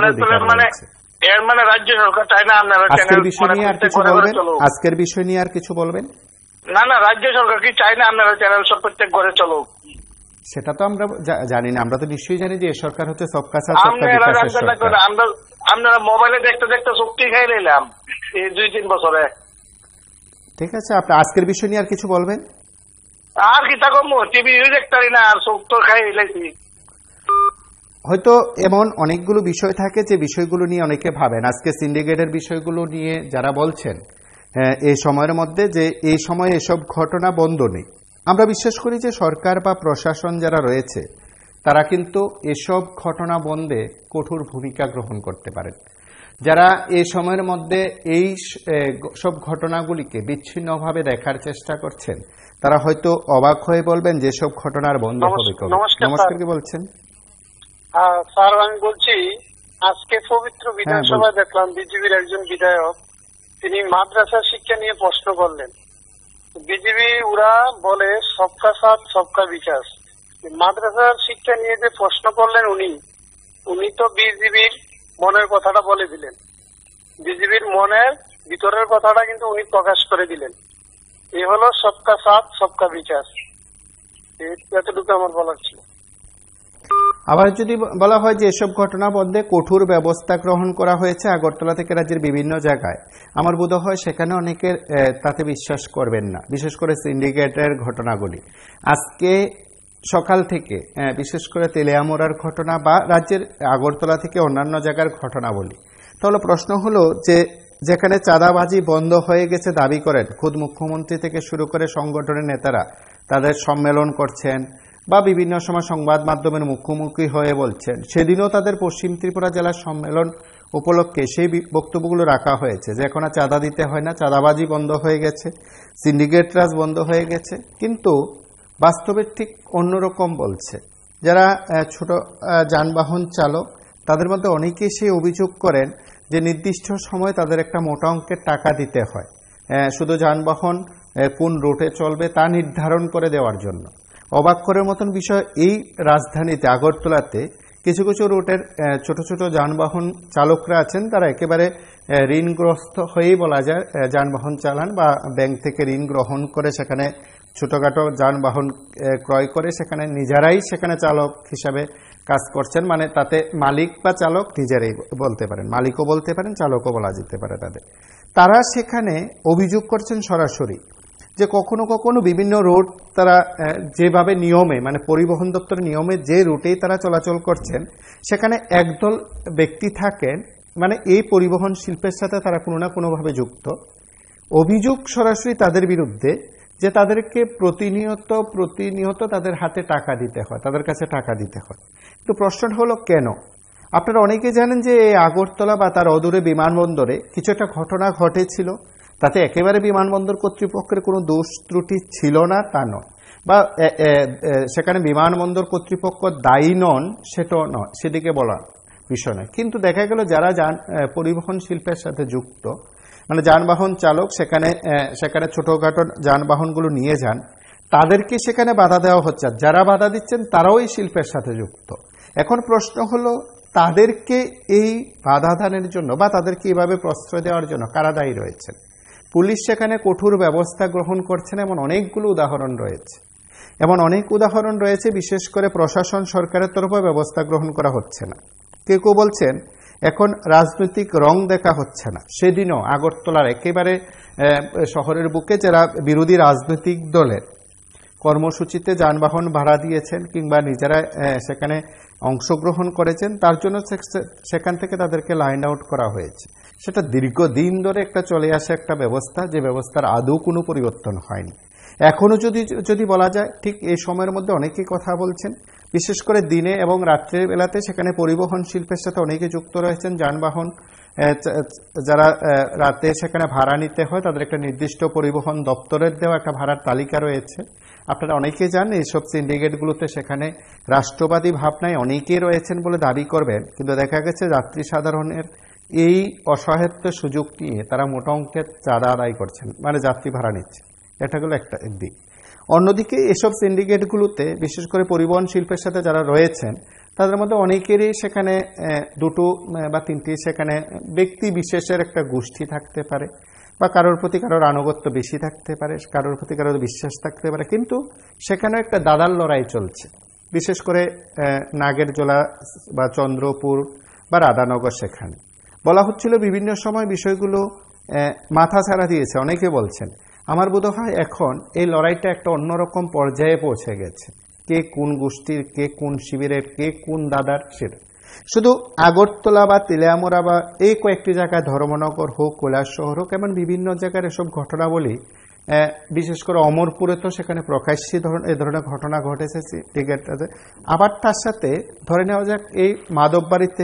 আজকের বিষয় নিয়ে আর কিছু বলবেন? আজকের বিষয় নিয়ে আর কিছু বলবেন? না না, রাজ্য সরকার কি চায় না আপনারা চ্যানেল সব প্রত্যেক ঘরে চলুক? সেটা তো আমরা জানি না। আমরা তো নিশ্চয়ই জানি যে সরকার হচ্ছে সবকা সাথ সবকা বিকাশের সরকার। আমরা মোবাইলে দেখতে দেখতে শক্তি খেয়ে নিলাম এই দুই তিন বছরে। ঠিক আছে, আপনি আজকের বিষয় নিয়ে আর কিছু বলবেন? আর কি থাকবো, টিভি দেখতে পারি না, আর শক্ত খাই লাইছি। হয়তো এমন অনেকগুলো বিষয় থাকে যে বিষয়গুলো নিয়ে অনেকে ভাবেন। আজকে সিন্ডিকেটের বিষয়গুলো নিয়ে যারা বলছেন এই সময়ের মধ্যে যে এই সময়ে এসব ঘটনা বন্ধ নেই, আমরা বিশ্বাস করি যে সরকার বা প্রশাসন যারা রয়েছে তারা কিন্তু এসব ঘটনা বন্ধে কঠোর ভূমিকা গ্রহণ করতে পারেন। যারা এই সময়ের মধ্যে এই সব ঘটনাগুলিকে বিচ্ছিন্নভাবে দেখার চেষ্টা করছেন তারা হয়তো অবাক হয়ে বলবেন যে সব ঘটনার বন্ধ হবে কবে। নমস্কার, কি বলছেন? স্যার আমি বলছি, আজকে পবিত্র বিধানসভায় দেখলাম বিজেপির একজন বিধায়ক তিনি মাদ্রাসা শিক্ষা নিয়ে প্রশ্ন করলেন। বিজেপি ওরা বলে সবকা সাথ সবকা বিকাশ, মাদ্রাসার শিক্ষা নিয়ে যে প্রশ্ন করলেন উনি উনি তো বিজেপির মনের কথাটা বলে দিলেন, বিজেপির মনের ভিতরের কথাটা কিন্তু উনি প্রকাশ করে দিলেন। এই হলো সবকা সাথ সবকা বিকাশ। এতটুকু আমার বলার ছিল। আবার যদি বলা হয় যে এসব ঘটনা বন্ধে কঠোর ব্যবস্থা গ্রহণ করা হয়েছে আগরতলা থেকে রাজ্যের বিভিন্ন জায়গায়, আমার বোধ হয় সেখানে অনেকের তাতে বিশ্বাস করবেন না, বিশেষ করে সিন্ডিকেটের ঘটনাগুলি। আজকে সকাল থেকে বিশেষ করে তেলিয়ামুড়ার ঘটনা বা রাজ্যের আগরতলা থেকে অন্যান্য জায়গার ঘটনা বলি, তাহলে প্রশ্ন হলো যে যেখানে চাঁদাবাজি বন্ধ হয়ে গেছে দাবি করেন খুদ মুখ্যমন্ত্রী থেকে শুরু করে সংগঠনের নেতারা তাদের সম্মেলন করছেন বা বিভিন্ন সময় সংবাদ মাধ্যমের মুখোমুখি হয়ে বলছেন, সেদিনও তাদের পশ্চিম ত্রিপুরা জেলার সম্মেলন উপলক্ষে সেই বক্তব্যগুলো রাখা হয়েছে যে এখন আর চাঁদা দিতে হয় না, চাঁদাবাজি বন্ধ হয়ে গেছে, সিন্ডিকেট রাজ বন্ধ হয়ে গেছে। কিন্তু বাস্তবে ঠিক অন্যরকম বলছে। যারা ছোট যানবাহন চালক তাদের মধ্যে অনেকেই সেই অভিযোগ করেন যে নির্দিষ্ট সময় তাদের একটা মোটা অঙ্কের টাকা দিতে হয় শুধু যানবাহন কোন রুটে চলবে তা নির্ধারণ করে দেওয়ার জন্য। অবাক করার মতন বিষয়, এই রাজধানীতে আগরতলাতে কিছু কিছু রুটের ছোট ছোট যানবাহন চালকরা আছেন তারা একেবারে ঋণগ্রস্ত হয়েই বলা যায় যানবাহন চালান বা ব্যাংক থেকে ঋণ গ্রহণ করে সেখানে ছোটখাটো যানবাহন ক্রয় করে সেখানে নিজেরাই সেখানে চালক হিসাবে কাজ করছেন। মানে তাতে মালিক বা চালক নিজেরাই বলতে পারেন, মালিকও বলতে পারেন, চালকও বলা যেতে পারে তাদের। তারা সেখানে অভিযোগ করছেন সরাসরি যে কখনো কখনো বিভিন্ন রুট তারা যেভাবে নিয়মে মানে পরিবহন দপ্তরের নিয়মে যে রুটেই তারা চলাচল করছেন সেখানে একদল ব্যক্তি থাকেন মানে এই পরিবহন শিল্পের সাথে তারা কোনো না কোনোভাবে যুক্ত। অভিযোগ সরাসরি তাদের বিরুদ্ধে যে তাদেরকে প্রতিনিয়ত প্রতিনিয়ত তাদের হাতে টাকা দিতে হয়, তাদের কাছে টাকা দিতে হয়। তো প্রশ্নটা হলো কেন? আপনারা অনেকে জানেন যে এই আগরতলা বা তার অদূরে বিমানবন্দরে কিছু একটা ঘটনা ঘটেছিল, তাতে একেবারে বিমানবন্দর কর্তৃপক্ষের কোনো দোষ ত্রুটি ছিল না তা নয়, বা সেখানে বিমানবন্দর কর্তৃপক্ষ দায়ী নন সেটাও নয়, সেদিকে বলা বিষয় নয়। কিন্তু দেখা গেল যারা যান পরিবহন শিল্পের সাথে যুক্ত মানে যানবাহন চালক সেখানে সেখানে ছোটখাটো যানবাহনগুলো নিয়ে যান, তাদেরকে সেখানে বাধা দেওয়া হচ্ছে। যারা বাধা দিচ্ছেন তারাও এই শিল্পের সাথে যুক্ত। এখন প্রশ্ন হলো তাদেরকে এই বাধা দানের জন্য বা তাদেরকে এইভাবে প্রশ্রয় দেওয়ার জন্য কারা দায়ী রয়েছেন? পুলিশ সেখানে কঠোর ব্যবস্থা গ্রহণ করছে না এমন অনেকগুলো উদাহরণ রয়েছে, এমন অনেক উদাহরণ রয়েছে। বিশেষ করে প্রশাসন সরকারের তরফে ব্যবস্থা গ্রহণ করা হচ্ছে না। কেউ কেউ বলছেন এখন রাজনৈতিক রং দেখা হচ্ছে না। সেদিনও আগরতলার একেবারে শহরের বুকে যারা বিরোধী রাজনৈতিক দলের কর্মসূচিতে যানবাহন ভাড়া দিয়েছেন কিংবা নিজেরা সেখানে অংশগ্রহণ করেছেন তার জন্য সেখান থেকে তাদেরকে লাইন আউট করা হয়েছে। সেটা দীর্ঘদিন ধরে একটা চলে আসে একটা ব্যবস্থা, যে ব্যবস্থার আদৌ কোনো পরিবর্তন হয়নি। এখনো যদি যদি বলা যায় ঠিক এই সময়ের মধ্যে অনেকেই কথা বলছেন, বিশেষ করে দিনে এবং রাত্রের বেলাতে সেখানে পরিবহন শিল্পের সাথে অনেকে যুক্ত রয়েছেন। যানবাহন যারা রাতে সেখানে ভাড়া নিতে হয় তাদের একটা নির্দিষ্ট পরিবহন দপ্তরের দেওয়া একটা ভাড়ার তালিকা রয়েছে। আপনারা অনেকেই জানেন এইসব সিন্ডিকেটগুলোতে সেখানে রাষ্ট্রবাদী ভাবনায় অনেকেই রয়েছেন বলে দাবি করবেন, কিন্তু দেখা গেছে যাত্রী সাধারণের এই অসহায়ত্ব সুযোগ নিয়ে তারা মোটা অঙ্কের চাঁদা আদায় করছেন, মানে যাত্রী ভাড়া নিচ্ছে। এটা হলো একটা দিক। অন্যদিকে এসব সিন্ডিকেটগুলোতে বিশেষ করে পরিবহন শিল্পের সাথে যারা রয়েছেন তাদের মধ্যে অনেকেরই সেখানে দুটো বা তিনটি সেখানে ব্যক্তি বিশেষের একটা গোষ্ঠী থাকতে পারে, বা কারোর প্রতি কারোর আনুগত্য বেশি থাকতে পারে, কারোর প্রতি কারোর বিশ্বাস থাকতে পারে, কিন্তু সেখানে একটা দাদার লড়াই চলছে। বিশেষ করে নাগেরজোলা বা চন্দ্রপুর বা রাধানগর সেখানে বলা হচ্ছিল বিভিন্ন সময় বিষয়গুলো মাথা ছাড়া দিয়েছে। অনেকে বলছেন আমার বোধ হয় এখন এই লড়াইটা একটা অন্যরকম পর্যায়ে পৌঁছে গেছে। কে কোন গোষ্ঠীর, কে কোন শিবিরের, কে কোন দাদার, সেটা শুধু আগরতলা বা তেলিয়ামুড়া বা এই কয়েকটি জায়গায় ধর্মনগর হোক, কৈলাসহর হোক, এমন বিভিন্ন জায়গার এসব ঘটনাবলী, বিশেষ করে অমরপুরে তো সেখানে প্রকাশ্যে এই ধরনের ঘটনা ঘটেছে। আবার তার সাথে ধরে নেওয়া যাক এই মাধববাড়িতে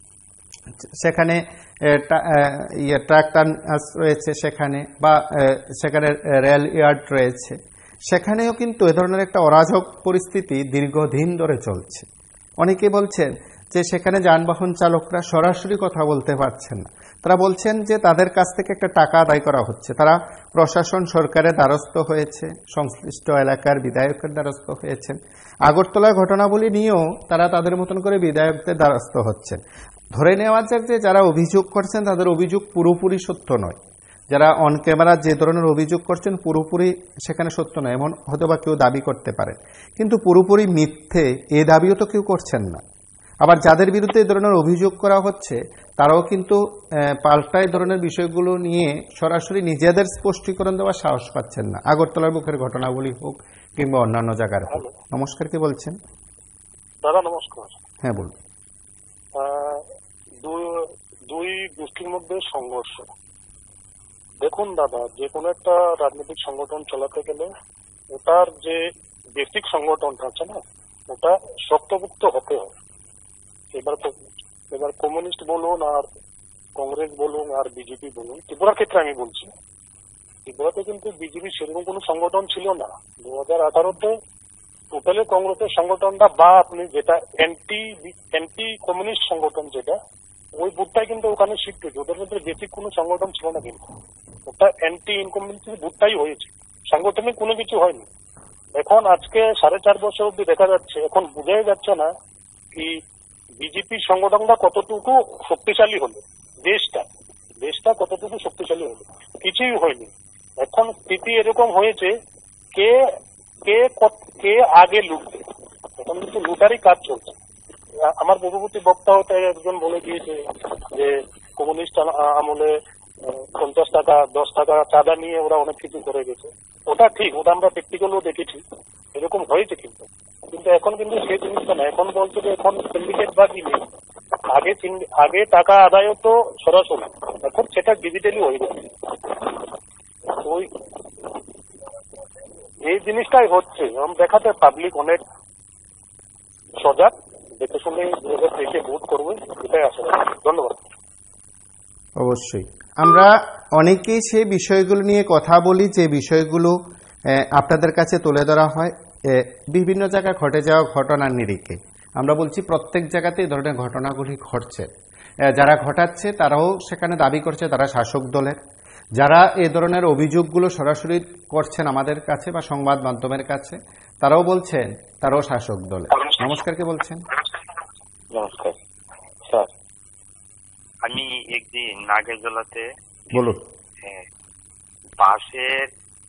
সেখানে ট্রাক টার্মিনাস রয়েছে সেখানে, বা সেখানে রেল ইয়ার্ড রয়েছে, সেখানেও কিন্তু এ ধরনের একটা অরাজক পরিস্থিতি দীর্ঘদিন ধরে চলছে। অনেকে বলছেন যে সেখানে যানবাহন চালকরা সরাসরি কথা বলতে পারছেন না। তারা বলছেন যে তাদের কাছ থেকে একটা টাকা আদায় করা হচ্ছে। তারা প্রশাসন সরকারের দ্বারস্থ হয়েছে, সংশ্লিষ্ট এলাকার বিধায়কের দ্বারস্থ হয়েছেন। আগরতলার ঘটনাবলী নিয়েও তারা তাদের মতন করে বিধায়কদের দ্বারস্থ হচ্ছেন। ধরে নেওয়া যাক যে যারা অভিযোগ করছেন তাদের অভিযোগ পুরোপুরি সত্য নয়, যারা অন ক্যামেরা যে ধরনের অভিযোগ করছেন পুরোপুরি সেখানে সত্য নয় এমন হয়তো বা কেউ দাবি করতে পারে, কিন্তু পুরোপুরি মিথ্যে এ দাবিও তো কেউ করছেন না। আবার যাদের বিরুদ্ধে এই ধরনের অভিযোগ করা হচ্ছে তারাও কিন্তু পাল্টা এই ধরনের বিষয়গুলো নিয়ে সরাসরি নিজেদের স্পষ্টীকরণ দেওয়ার সাহস পাচ্ছেন না, আগরতলার বুকের ঘটনাবলী হোক কিংবা অন্যান্য জায়গার হোক। নমস্কার, কে বলছেন? দাদা নমস্কার। হ্যাঁ বলুন। দুই গোষ্ঠীর মধ্যে সংঘর্ষ। দেখুন দাদা, যে কোনো একটা রাজনৈতিক সংগঠন চালাতে গেলে ওটার যে বেসিক সংগঠনটা আছে না, ওটা শক্তপোক্ত হতে হয়। এবার এবার কমিউনিস্ট বলুন আর কংগ্রেস বলুন আর বিজেপি বলুন, ত্রিপুরার ক্ষেত্রে আমি বলছি, ত্রিপুরাতে কিন্তু বিজেপি সেরকম কোনো সংগঠন ছিল না। দু হাজার আঠারোতে টোটালি কংগ্রেসের সংগঠনটা বা আপনি যেটা অ্যান্টি অ্যান্টি কমিউনিস্ট সংগঠন যেটা, ওই বুথটাই কিন্তু ওখানে শিফট হয়েছে। ওদের মধ্যে বেসিক কোনো সংগঠন ছিল না, কিন্তু ওটা অ্যান্টি ইনকমিউনিস্ট বুথটাই হয়েছে, সাংগঠনিক কোনো কিছু হয়নি। এখন আজকে সাড়ে চার বছর অব্দি দেখা যাচ্ছে, এখন বোঝাই যাচ্ছে না কি বিজেপির সংগঠনটা কতটুকু শক্তিশালী হলো, দেশটা দেশটা কতটুকু শক্তিশালী হলো, কিছুই হয়নি। এখন স্থিতি এরকম হয়েছে কে কে কে আগে লুটবে, এখন কিন্তু লুটারই কাজ চলছে। আমার পূর্ববর্তী বক্তা হতে একজন বলে দিয়েছে যে কমিউনিস্ট আমলে পঞ্চাশ টাকা দশ টাকা চাঁদা নিয়ে ওরা অনেক কিছু করে গেছে। ওটা ঠিক, ওটা আমরা প্র্যাকটিক্যালও দেখেছি, এরকম হয়েছে। কিন্তু কিন্তু এখন কিন্তু সেই জিনিসটা না। এখন বলছে যে এখন সিন্ডিকেট বাজি নেই, আগে আগে টাকা আদায় তো সরাসরি, এখন সেটা ডিজিটালি হয়ে গেছে। ওই এই জিনিসটাই হচ্ছে, এবং দেখাতে পাবলিক অনেক সজাগ, দেখে শুনে দেখে ভোট করবে, এটাই আসলে। ধন্যবাদ। অবশ্যই আমরা অনেকেই সেই বিষয়গুলো নিয়ে কথা বলি, যে বিষয়গুলো আপনাদের কাছে তুলে ধরা হয় বিভিন্ন জায়গায় ঘটে যাওয়া ঘটনার নিরিখে। আমরা বলছি প্রত্যেক জায়গাতে এই ধরনের ঘটনাগুলি ঘটছে, যারা ঘটাচ্ছে তারাও সেখানে দাবি করছে তারা শাসক দলের, যারা এ ধরনের অভিযোগগুলো সরাসরি করছেন আমাদের কাছে বা সংবাদ মাধ্যমের কাছে তারাও বলছেন তারাও শাসক দলের। নমস্কার, কে বলছেন? নমস্কার স্যার, আমি একদিন নাগেরজলাতে বলুন বাসের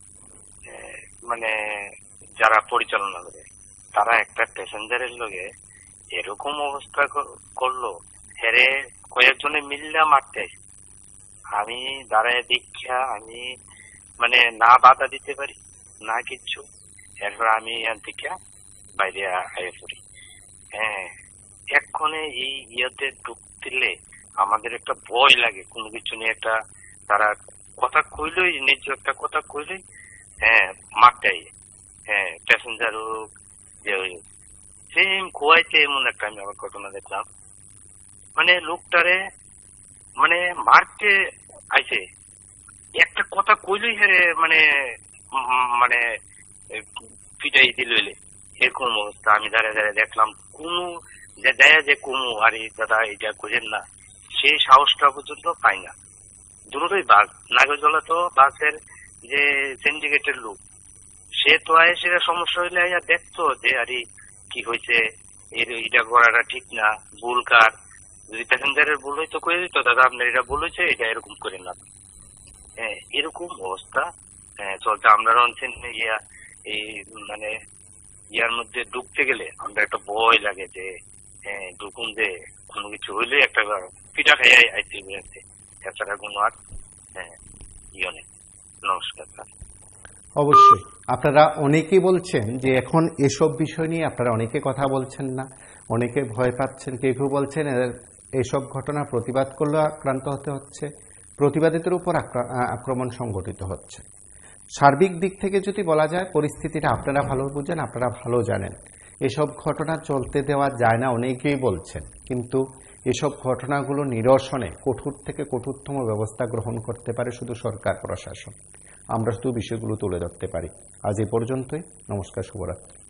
মানে যারা পরিচালনা করে তারা একটা প্যাসেঞ্জারের লগে এরকম অবস্থা করলো, হেরে কয়েকজনে মিল্লা মারতে। আমি দাঁড়ায় দীক্ষা আমি মানে না বাধা দিতে পারি না কিচ্ছু, এরপর আমি দীক্ষা বাইরে আয়ে পড়ি। হ্যাঁ, এক্ষণে এই ইয়েতে ঢুক দিলে আমাদের একটা ভয় লাগে, কোনো কিছু নিয়ে একটা তারা কথা কইলই, নিজ একটা কথা কইলই হ্যাঁ মারটাই। হ্যাঁ, প্যাসেঞ্জার হোক যে সেম কুয়াইতে এমন একটা আমি আবার ঘটনা দেখলাম, মানে লোকটারে মানে মারতে আইছে, একটা কথা কইলই হেরে মানে মানে পিটাই দিল, এরকম অবস্থা। আমি দাঁড়িয়ে দাঁড়িয়ে দেখলাম, কোন দেয়া যে কমু আর দাদা এটা করেন না, সেই সাহসটা পর্যন্ত পাই না। দুটোই বাঘ, নাগরজলা তো বাসের যে সিন্ডিকেটের লোক, সে তো আয় সেটা সমস্যা হইলে আয়া দেখতো যে আরে কি হয়েছে, এটা করাটা ঠিক না, ভুল কার। যদি প্যাসেঞ্জারের ভুল হইতো করে দিত, দাদা আপনার এটা ভুল হয়েছে, এটা এরকম করেন না। হ্যাঁ, এরকম অবস্থা হ্যাঁ চলছে। আমরা ইয়া এই মানে ইয়ার মধ্যে ঢুকতে গেলে আমরা একটা ভয় লাগে যে হ্যাঁ ঢুকুন যে কোনো কিছু হইলে একটা পিঠা খাইয়াই আইতে বেরোতে, এছাড়া কোনো আর হ্যাঁ ইয়ে নেই। নমস্কার স্যার। অবশ্যই আপনারা অনেকেই বলছেন যে এখন এসব বিষয় নিয়ে আপনারা অনেকে কথা বলছেন না, অনেকে ভয় পাচ্ছেন, কেউ কেউ বলছেন এইসব ঘটনা প্রতিবাদ করলে আক্রান্ত হতে হচ্ছে, প্রতিবাদিতের উপর আক্রমণ সংঘটিত হচ্ছে। সার্বিক দিক থেকে যদি বলা যায় পরিস্থিতিটা আপনারা ভালো বুঝেন, আপনারা ভালো জানেন এসব ঘটনা চলতে দেওয়া যায় না অনেকেই বলছেন, কিন্তু এসব ঘটনাগুলো নিরসনে কঠোর থেকে কঠোরতম ব্যবস্থা গ্রহণ করতে পারে শুধু সরকার প্রশাসন। আমরা শুধু বিষয়গুলো তুলে ধরতে পারি। আজ এ পর্যন্তই। নমস্কার, শুভরাত্রি।